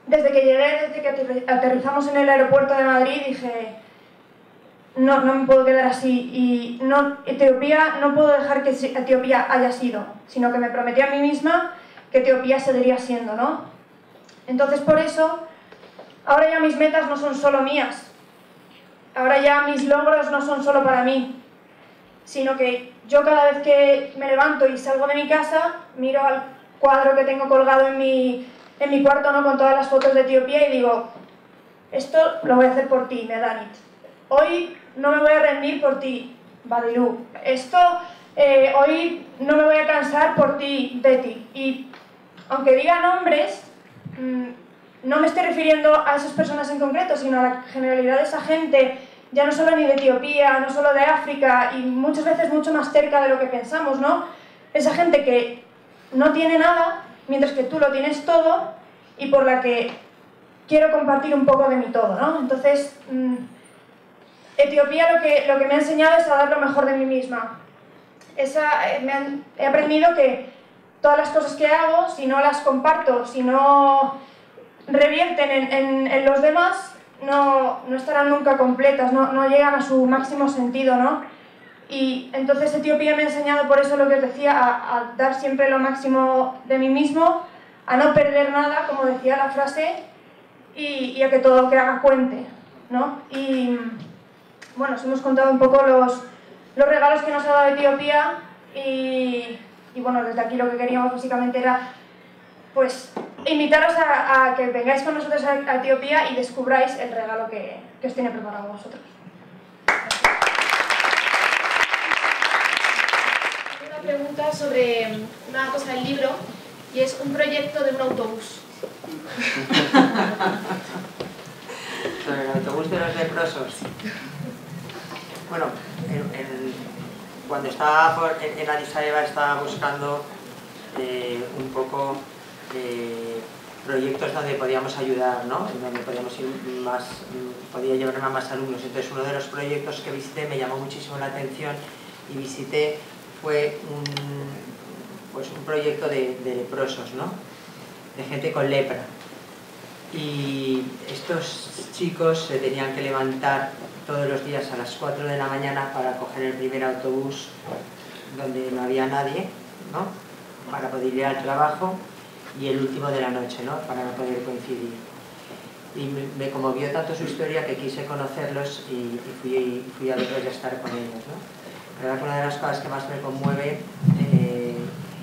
desde que llegué, desde que aterrizamos en el aeropuerto de Madrid, dije, no, no me puedo quedar así, y no, Etiopía, no puedo dejar que Etiopía haya sido, sino que me prometí a mí misma que Etiopía seguiría siendo, ¿no? Entonces, por eso, ahora ya mis metas no son solo mías, ahora ya mis logros no son solo para mí, sino que yo cada vez que me levanto y salgo de mi casa, miro al cuadro que tengo colgado en mi, en mi cuarto, ¿no?, con todas las fotos de Etiopía, y digo, esto lo voy a hacer por ti, Medanit. Hoy no me voy a rendir por ti, Badilu. Esto, eh, hoy no me voy a cansar por ti, Betty. Y aunque diga nombres, mmm, no me estoy refiriendo a esas personas en concreto, sino a la generalidad de esa gente, ya no solo ni de Etiopía, no solo de África, y muchas veces mucho más cerca de lo que pensamos, ¿no? Esa gente que no tiene nada, mientras que tú lo tienes todo, y por la que quiero compartir un poco de mi todo, ¿no? Entonces, mmm, Etiopía lo que, lo que me ha enseñado es a dar lo mejor de mí misma. Esa, eh, me han, he aprendido que todas las cosas que hago, si no las comparto, si no revierten en, en, en los demás, no, no estarán nunca completas, no, no llegan a su máximo sentido, ¿no? Y entonces Etiopía me ha enseñado por eso lo que os decía, a, a dar siempre lo máximo de mí mismo, a no perder nada, como decía la frase, y, y a que todo lo que haga cuente, ¿no? Y bueno, os hemos contado un poco los, los regalos que nos ha dado Etiopía, y, y bueno, desde aquí lo que queríamos básicamente era pues invitaros a, a que vengáis con nosotros a, a Etiopía y descubráis el regalo que, que os tiene preparado a vosotros. Una pregunta sobre una cosa del libro, y es un proyecto de un autobús. Sobre el autobús de los leprosos. Bueno, en, en, cuando estaba por, en, en Addis Abeba estaba buscando eh, un poco eh, proyectos donde podíamos ayudar, ¿no? Donde podíamos ir más, podía llevar a más alumnos. Entonces uno de los proyectos que visité me llamó muchísimo la atención, y visité fue un, pues un proyecto de, de leprosos, ¿no? De gente con lepra. Y estos chicos se tenían que levantar todos los días a las cuatro de la mañana para coger el primer autobús donde no había nadie, ¿no?, para poder ir al trabajo, y el último de la noche, ¿no?, para no poder coincidir. Y me, me conmovió tanto su historia que quise conocerlos, y, y fui, fui a verlos y a estar con ellos, ¿no? La verdad que una de las cosas que más me conmueve eh,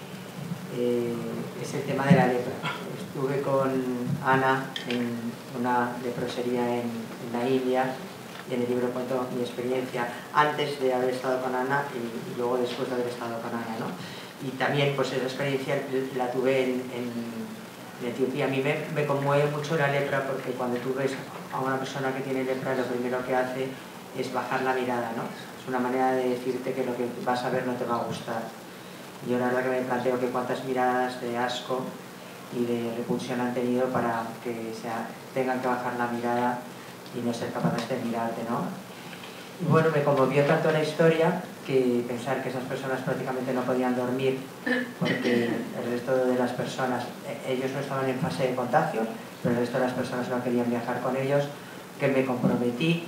eh, es el tema de la lepra. Estuve con Ana en una leprosería en, en la India, y en el libro cuento mi experiencia antes de haber estado con Ana y, y luego después de haber estado con Ana, ¿no? Y también pues esa experiencia la tuve en, en, en Etiopía. A mí me, me conmueve mucho la lepra, porque cuando tú ves a una persona que tiene lepra, lo primero que hace es bajar la mirada, ¿no? Es una manera de decirte que lo que vas a ver no te va a gustar. Y yo la verdad que me planteo que cuántas miradas de asco y de repulsión han tenido para que sea, tengan que bajar la mirada y no ser capaces de mirarte, ¿no? Y bueno, me conmovió tanto la historia que pensar que esas personas prácticamente no podían dormir, porque el resto de las personas, ellos no estaban en fase de contagio, pero el resto de las personas no querían viajar con ellos, que me comprometí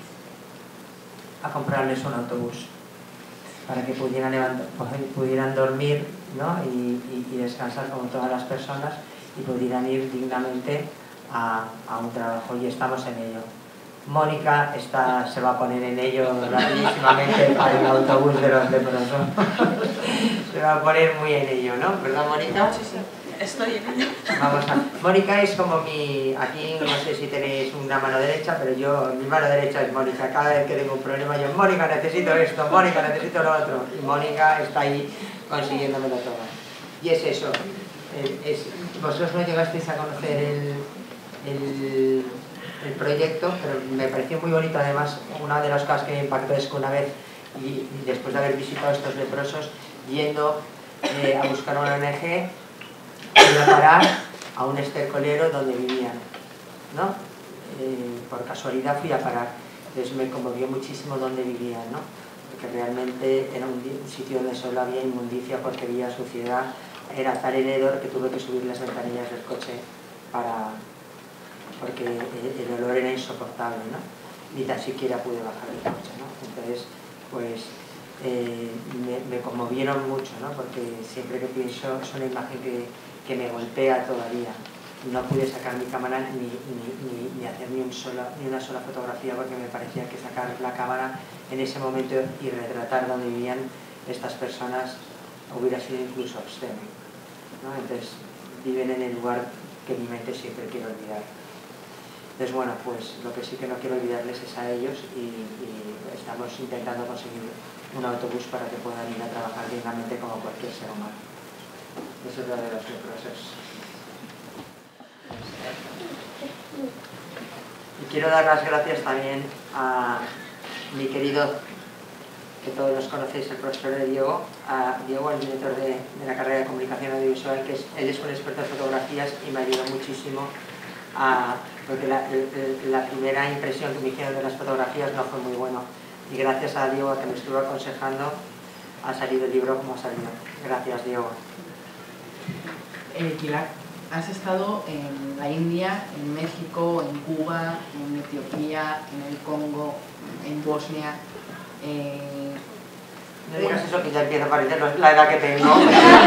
a comprarles un autobús para que pudieran, levantar, pudieran dormir, ¿no?, y, y, y descansar como todas las personas, y pudieran ir dignamente a, a un trabajo, y estamos en ello. Mónica está, se va a poner en ello rapidísimamente para el autobús de los leprosos. Se va a poner muy en ello, ¿no? ¿Verdad, Mónica? Sí, sí, estoy en ello. Vamos a... Mónica es como mi... Aquí no sé si tenéis una mano derecha, pero yo, mi mano derecha es Mónica. Cada vez que tengo un problema yo, Mónica, necesito esto, Mónica, necesito lo otro. Y Mónica está ahí consiguiéndomelo todo. Y es eso. Es, vosotros no llegasteis a conocer el... el el proyecto, pero me pareció muy bonito. Además, una de las cosas que me impactó es que una vez, y, y después de haber visitado estos leprosos, yendo eh, a buscar una O N G, fui a parar a un estercolero donde vivían, ¿no? Eh, por casualidad fui a parar. Entonces me conmovió muchísimo donde vivían, ¿no? Porque realmente era un, un sitio donde solo había inmundicia, porque había suciedad. Era tal el hedor que tuve que subir las ventanillas del coche para... porque el olor era insoportable, ¿no? Ni tan siquiera pude bajar del coche, ¿no? Entonces, pues eh, me, me conmovieron mucho, ¿no? Porque siempre que pienso es una imagen que, que me golpea todavía. No pude sacar mi cámara ni, ni, ni, ni hacer ni, un solo, ni una sola fotografía, porque me parecía que sacar la cámara en ese momento y retratar donde vivían estas personas hubiera sido incluso obsceno, ¿no? Entonces viven en el lugar que mi mente siempre quiere olvidar. Entonces, bueno, pues lo que sí que no quiero olvidarles es a ellos, y, y estamos intentando conseguir un autobús para que puedan ir a trabajar dignamente como cualquier ser humano. Eso es lo de los procesos. Y quiero dar las gracias también a mi querido, que todos los conocéis, el profesor de Diego, a Diego, el director de, de la carrera de comunicación audiovisual, que es, él es un experto en fotografías y me ayudó muchísimo a, porque la, la primera impresión que me hicieron de las fotografías no fue muy bueno, y gracias a Diego, a que me estuvo aconsejando, ha salido el libro como ha salido. Gracias, Diego. Eh, Pilar, has estado en la India, en México, en Cuba, en Etiopía, en el Congo, en Bosnia. Eh, No digas eso, que ya empieza a parecer la edad que tengo.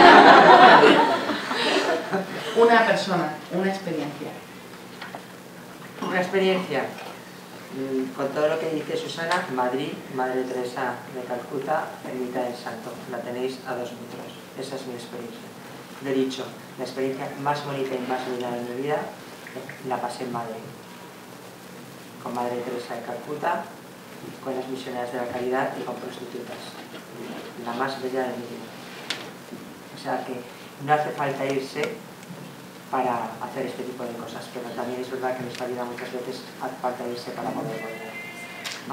Una persona, una experiencia. Una experiencia. Con todo lo que dice Susana, Madrid, Madre Teresa de Calcuta, Ermita del Santo. La tenéis a dos metros. Esa es mi experiencia. Lo he dicho, la experiencia más bonita y más linda de mi vida la pasé en Madrid. Con Madre Teresa de Calcuta, con las misioneras de la caridad y con prostitutas. La más bella de mi vida. O sea que no hace falta irse para hacer este tipo de cosas, pero también es verdad que en esta vida muchas veces hace falta irse para poder volver, ¿no?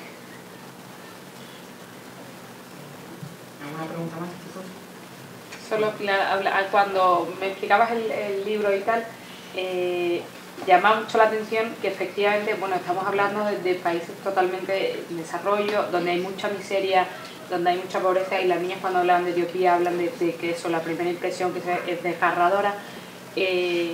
¿Alguna pregunta más, chicos? Solo la, cuando me explicabas el, el libro y tal, eh, llama mucho la atención que efectivamente, bueno, estamos hablando de, de países totalmente en desarrollo, donde hay mucha miseria, donde hay mucha pobreza, y las niñas cuando hablan de Etiopía hablan de, de que eso, la primera impresión que es desgarradora. Eh,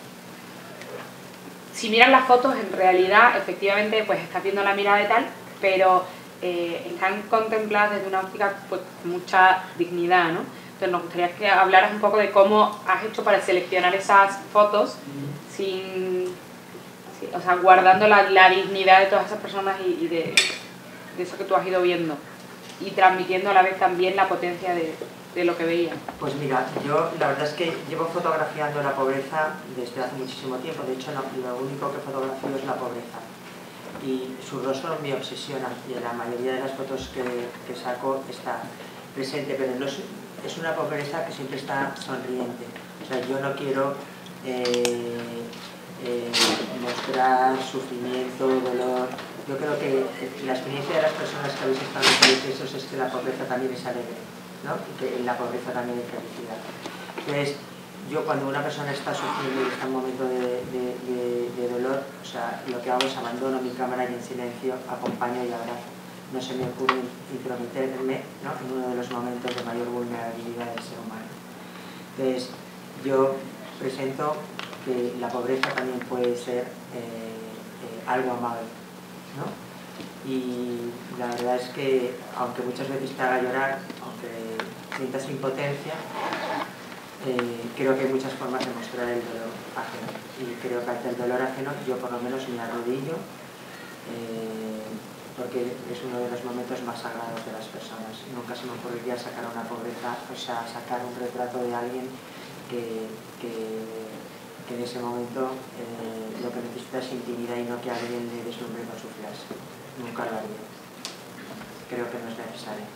si miran las fotos, en realidad, efectivamente, pues estás viendo la mirada y tal, pero eh, están contempladas desde una óptica pues, con mucha dignidad, ¿no? Entonces nos gustaría que hablaras un poco de cómo has hecho para seleccionar esas fotos sin, sí, o sea, guardando la, la dignidad de todas esas personas y, y de, de eso que tú has ido viendo, y transmitiendo a la vez también la potencia de, de lo que veían. Pues mira, yo la verdad es que llevo fotografiando la pobreza desde hace muchísimo tiempo. De hecho, lo, lo único que fotografío es la pobreza. Y su rostro me obsesiona, y en la mayoría de las fotos que, que saco está presente, pero no es, es una pobreza que siempre está sonriente. O sea, yo no quiero eh, eh, mostrar sufrimiento, dolor. Yo creo que la experiencia de las personas que habéis estado en procesos es que la pobreza también es alegre, ¿no? Y que en la pobreza también hay felicidad. Entonces, yo cuando una persona está sufriendo y está en un momento de, de, de, de dolor, o sea, lo que hago es abandono mi cámara y en silencio acompaño y abrazo. No se me ocurre intrometerme, ¿no?, en uno de los momentos de mayor vulnerabilidad del ser humano. Entonces, yo presento que la pobreza también puede ser eh, eh, algo amable, ¿no? Y la verdad es que, aunque muchas veces te haga llorar, aunque sientas impotencia, eh, creo que hay muchas formas de mostrar el dolor ajeno. Y creo que ante el dolor ajeno yo por lo menos me arrodillo, eh, porque es uno de los momentos más sagrados de las personas. Nunca se me ocurriría sacar una pobreza, o sea, sacar un retrato de alguien que, que, que en ese momento eh, lo que necesita es intimidad y no que alguien le deslumbre con su flash. Nunca lo haría. Creo que no es necesario.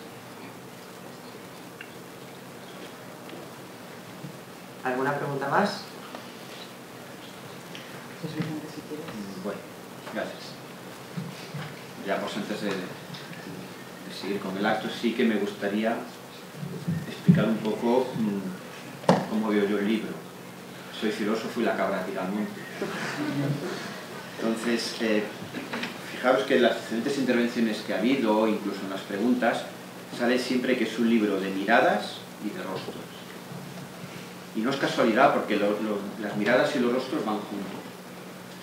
¿Alguna pregunta más? Bueno, gracias. Ya pues antes de, de seguir con el acto, sí que me gustaría explicar un poco mmm, cómo veo yo el libro. Soy filósofo y la cabra tira al monte. Entonces, eh, fijaros que en las diferentes intervenciones que ha habido, incluso en las preguntas, sale siempre que es un libro de miradas y de rostros. Y no es casualidad, porque lo, lo, las miradas y los rostros van juntos.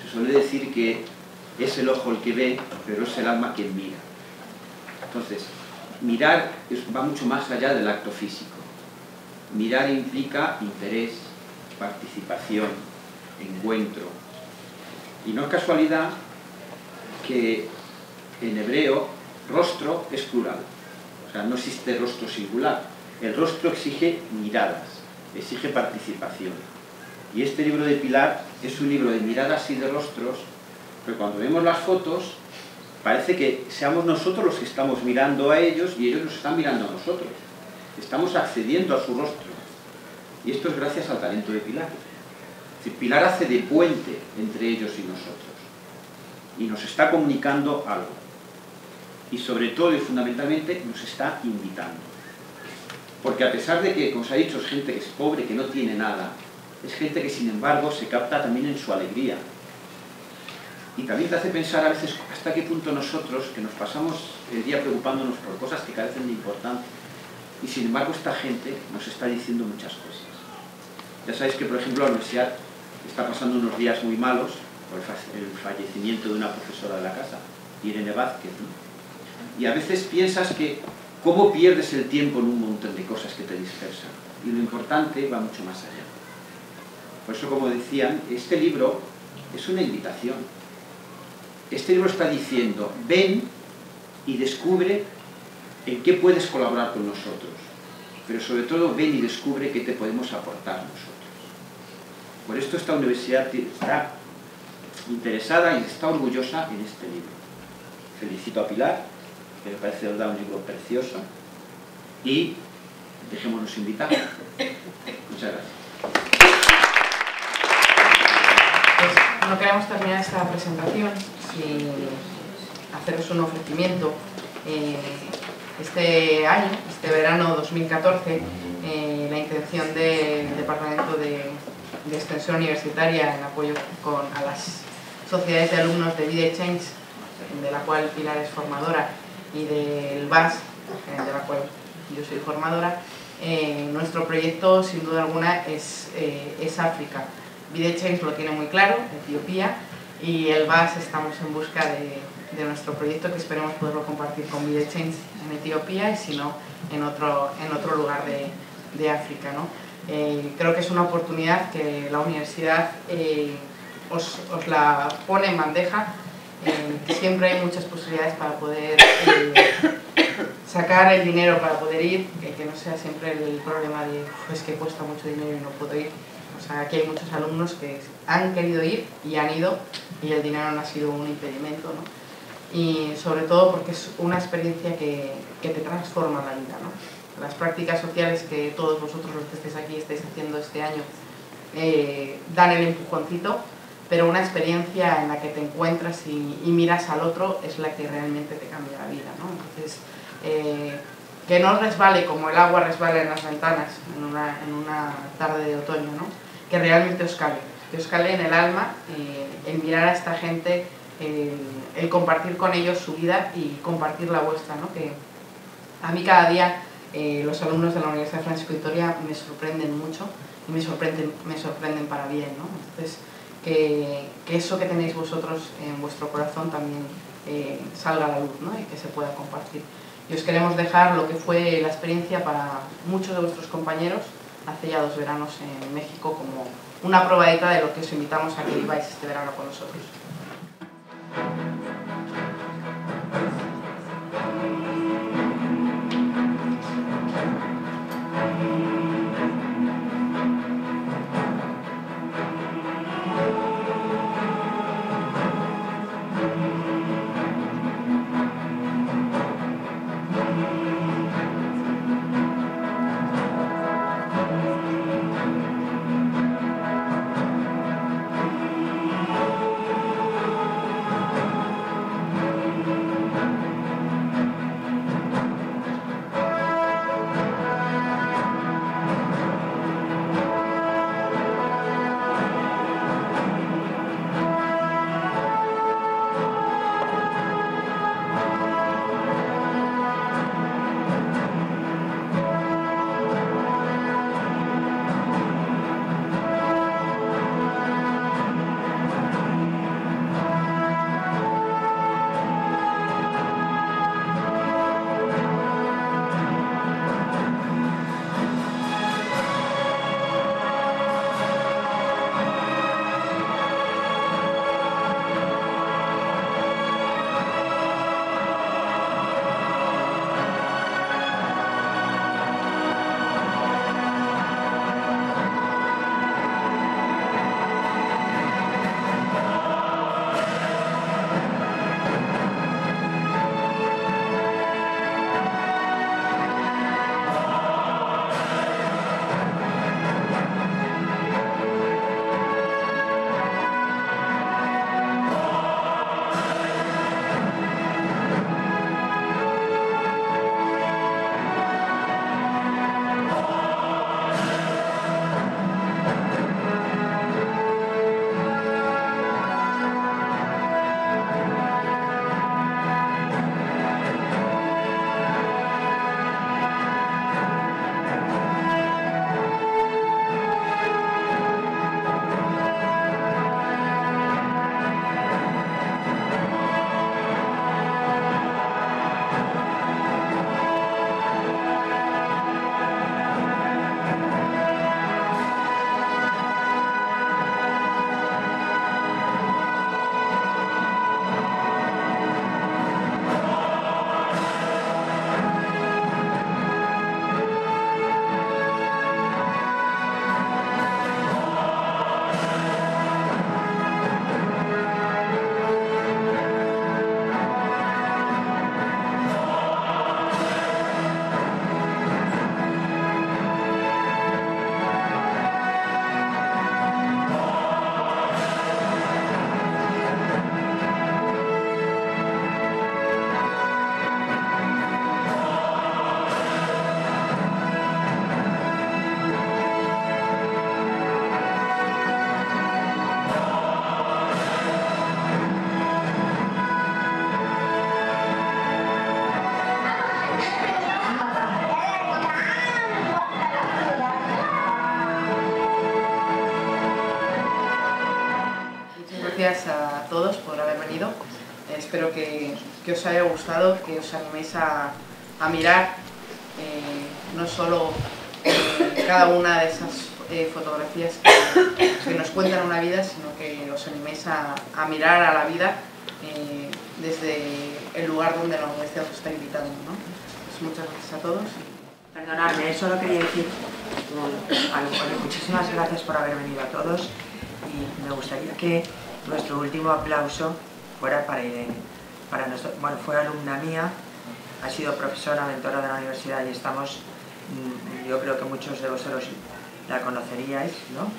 se suele decir que es el ojo el que ve, pero es el alma quien mira. Entonces, mirar va mucho más allá del acto físico. Mirar implica interés, participación, encuentro. Y no es casualidad que en hebreo rostro es plural. O sea, no existe rostro singular. El rostro exige miradas, exige participación. Y este libro de Pilar es un libro de miradas y de rostros, pero cuando vemos las fotos parece que seamos nosotros los que estamos mirando a ellos y ellos nos están mirando a nosotros. Estamos accediendo a su rostro. Y esto es gracias al talento de Pilar. Es decir, Pilar hace de puente entre ellos y nosotros. Y nos está comunicando algo. Y sobre todo y fundamentalmente nos está invitando. Porque a pesar de que, como os ha dicho, es gente que es pobre, que no tiene nada, es gente que sin embargo se capta también en su alegría. Y también te hace pensar a veces hasta qué punto nosotros, que nos pasamos el día preocupándonos por cosas que carecen de importancia, y sin embargo esta gente nos está diciendo muchas cosas. Ya sabéis que, por ejemplo, la universidad está pasando unos días muy malos por el fallecimiento de una profesora de la casa, Irene Vázquez, ¿no? Y a veces piensas que cómo pierdes el tiempo en un montón de cosas que te dispersan. Y lo importante va mucho más allá. Por eso, como decían, este libro es una invitación. Este libro está diciendo, ven y descubre en qué puedes colaborar con nosotros. Pero sobre todo, ven y descubre qué te podemos aportar nosotros. Por esto esta universidad está interesada y está orgullosa en este libro. Felicito a Pilar, que me parece de verdad un libro precioso. Y dejémonos invitar. Muchas gracias. Pues no queremos terminar esta presentación sin haceros un ofrecimiento. Eh, este año, este verano dos mil catorce, eh, la intención del Departamento de, de Extensión Universitaria en apoyo con, a las sociedades de alumnos de Vida Change, de la cual Pilar es formadora, y del B A S, de la cual yo soy formadora, eh, nuestro proyecto sin duda alguna es, eh, es África. Vida Change lo tiene muy claro, Etiopía, y el B A S estamos en busca de, de nuestro proyecto, que esperemos poderlo compartir con Vida Change en Etiopía y si no en otro, en otro lugar de, de África, ¿no? Eh, creo que es una oportunidad que la universidad eh, os, os la pone en bandeja. Eh, siempre hay muchas posibilidades para poder eh, sacar el dinero para poder ir, que, que no sea siempre el, el problema de pues que cuesta mucho dinero y no puedo ir. O sea, aquí hay muchos alumnos que han querido ir y han ido y el dinero no ha sido un impedimento, ¿no? Y sobre todo porque es una experiencia que, que te transforma la vida, ¿no? Las prácticas sociales que todos vosotros los que estáis aquí estáis haciendo este año eh, dan el empujoncito, pero una experiencia en la que te encuentras y, y miras al otro es la que realmente te cambia la vida, ¿no? Entonces, eh, que no resbale como el agua resbala en las ventanas en una, en una tarde de otoño, ¿no? Que realmente os cale, que os cale en el alma, eh, el mirar a esta gente, el, el compartir con ellos su vida y compartir la vuestra, ¿no? Que a mí cada día eh, los alumnos de la Universidad Francisco de Vitoria me sorprenden mucho y me sorprenden, me sorprenden para bien, ¿no? Entonces, que, que eso que tenéis vosotros en vuestro corazón también eh, salga a la luz, ¿no? Y que se pueda compartir. Y os queremos dejar lo que fue la experiencia para muchos de vuestros compañeros hace ya dos veranos en México como una probadita de lo que os invitamos a que viváis este verano con nosotros. gracias a todos por haber venido. Espero que, que os haya gustado, que os animéis a, a mirar eh, no solo eh, cada una de esas eh, fotografías que, que nos cuentan una vida, sino que os animéis a, a mirar a la vida eh, desde el lugar donde la universidad os está invitando, ¿no? Pues muchas gracias a todos. Perdonadme, solo quería decir algo. Muchísimas gracias por haber venido a todos y me gustaría que nuestro último aplauso fuera para Irene. Para nuestro, bueno, fue alumna mía, ha sido profesora, mentora de la universidad y estamos, yo creo que muchos de vosotros la conoceríais, ¿no?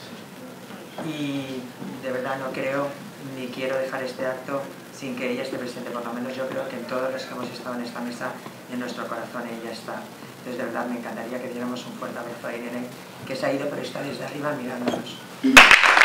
Y de verdad no creo ni quiero dejar este acto sin que ella esté presente, por lo menos yo creo que en todos los que hemos estado en esta mesa, en nuestro corazón ella está. Entonces de verdad me encantaría que diéramos un fuerte abrazo a Irene, que se ha ido pero está desde arriba mirándonos.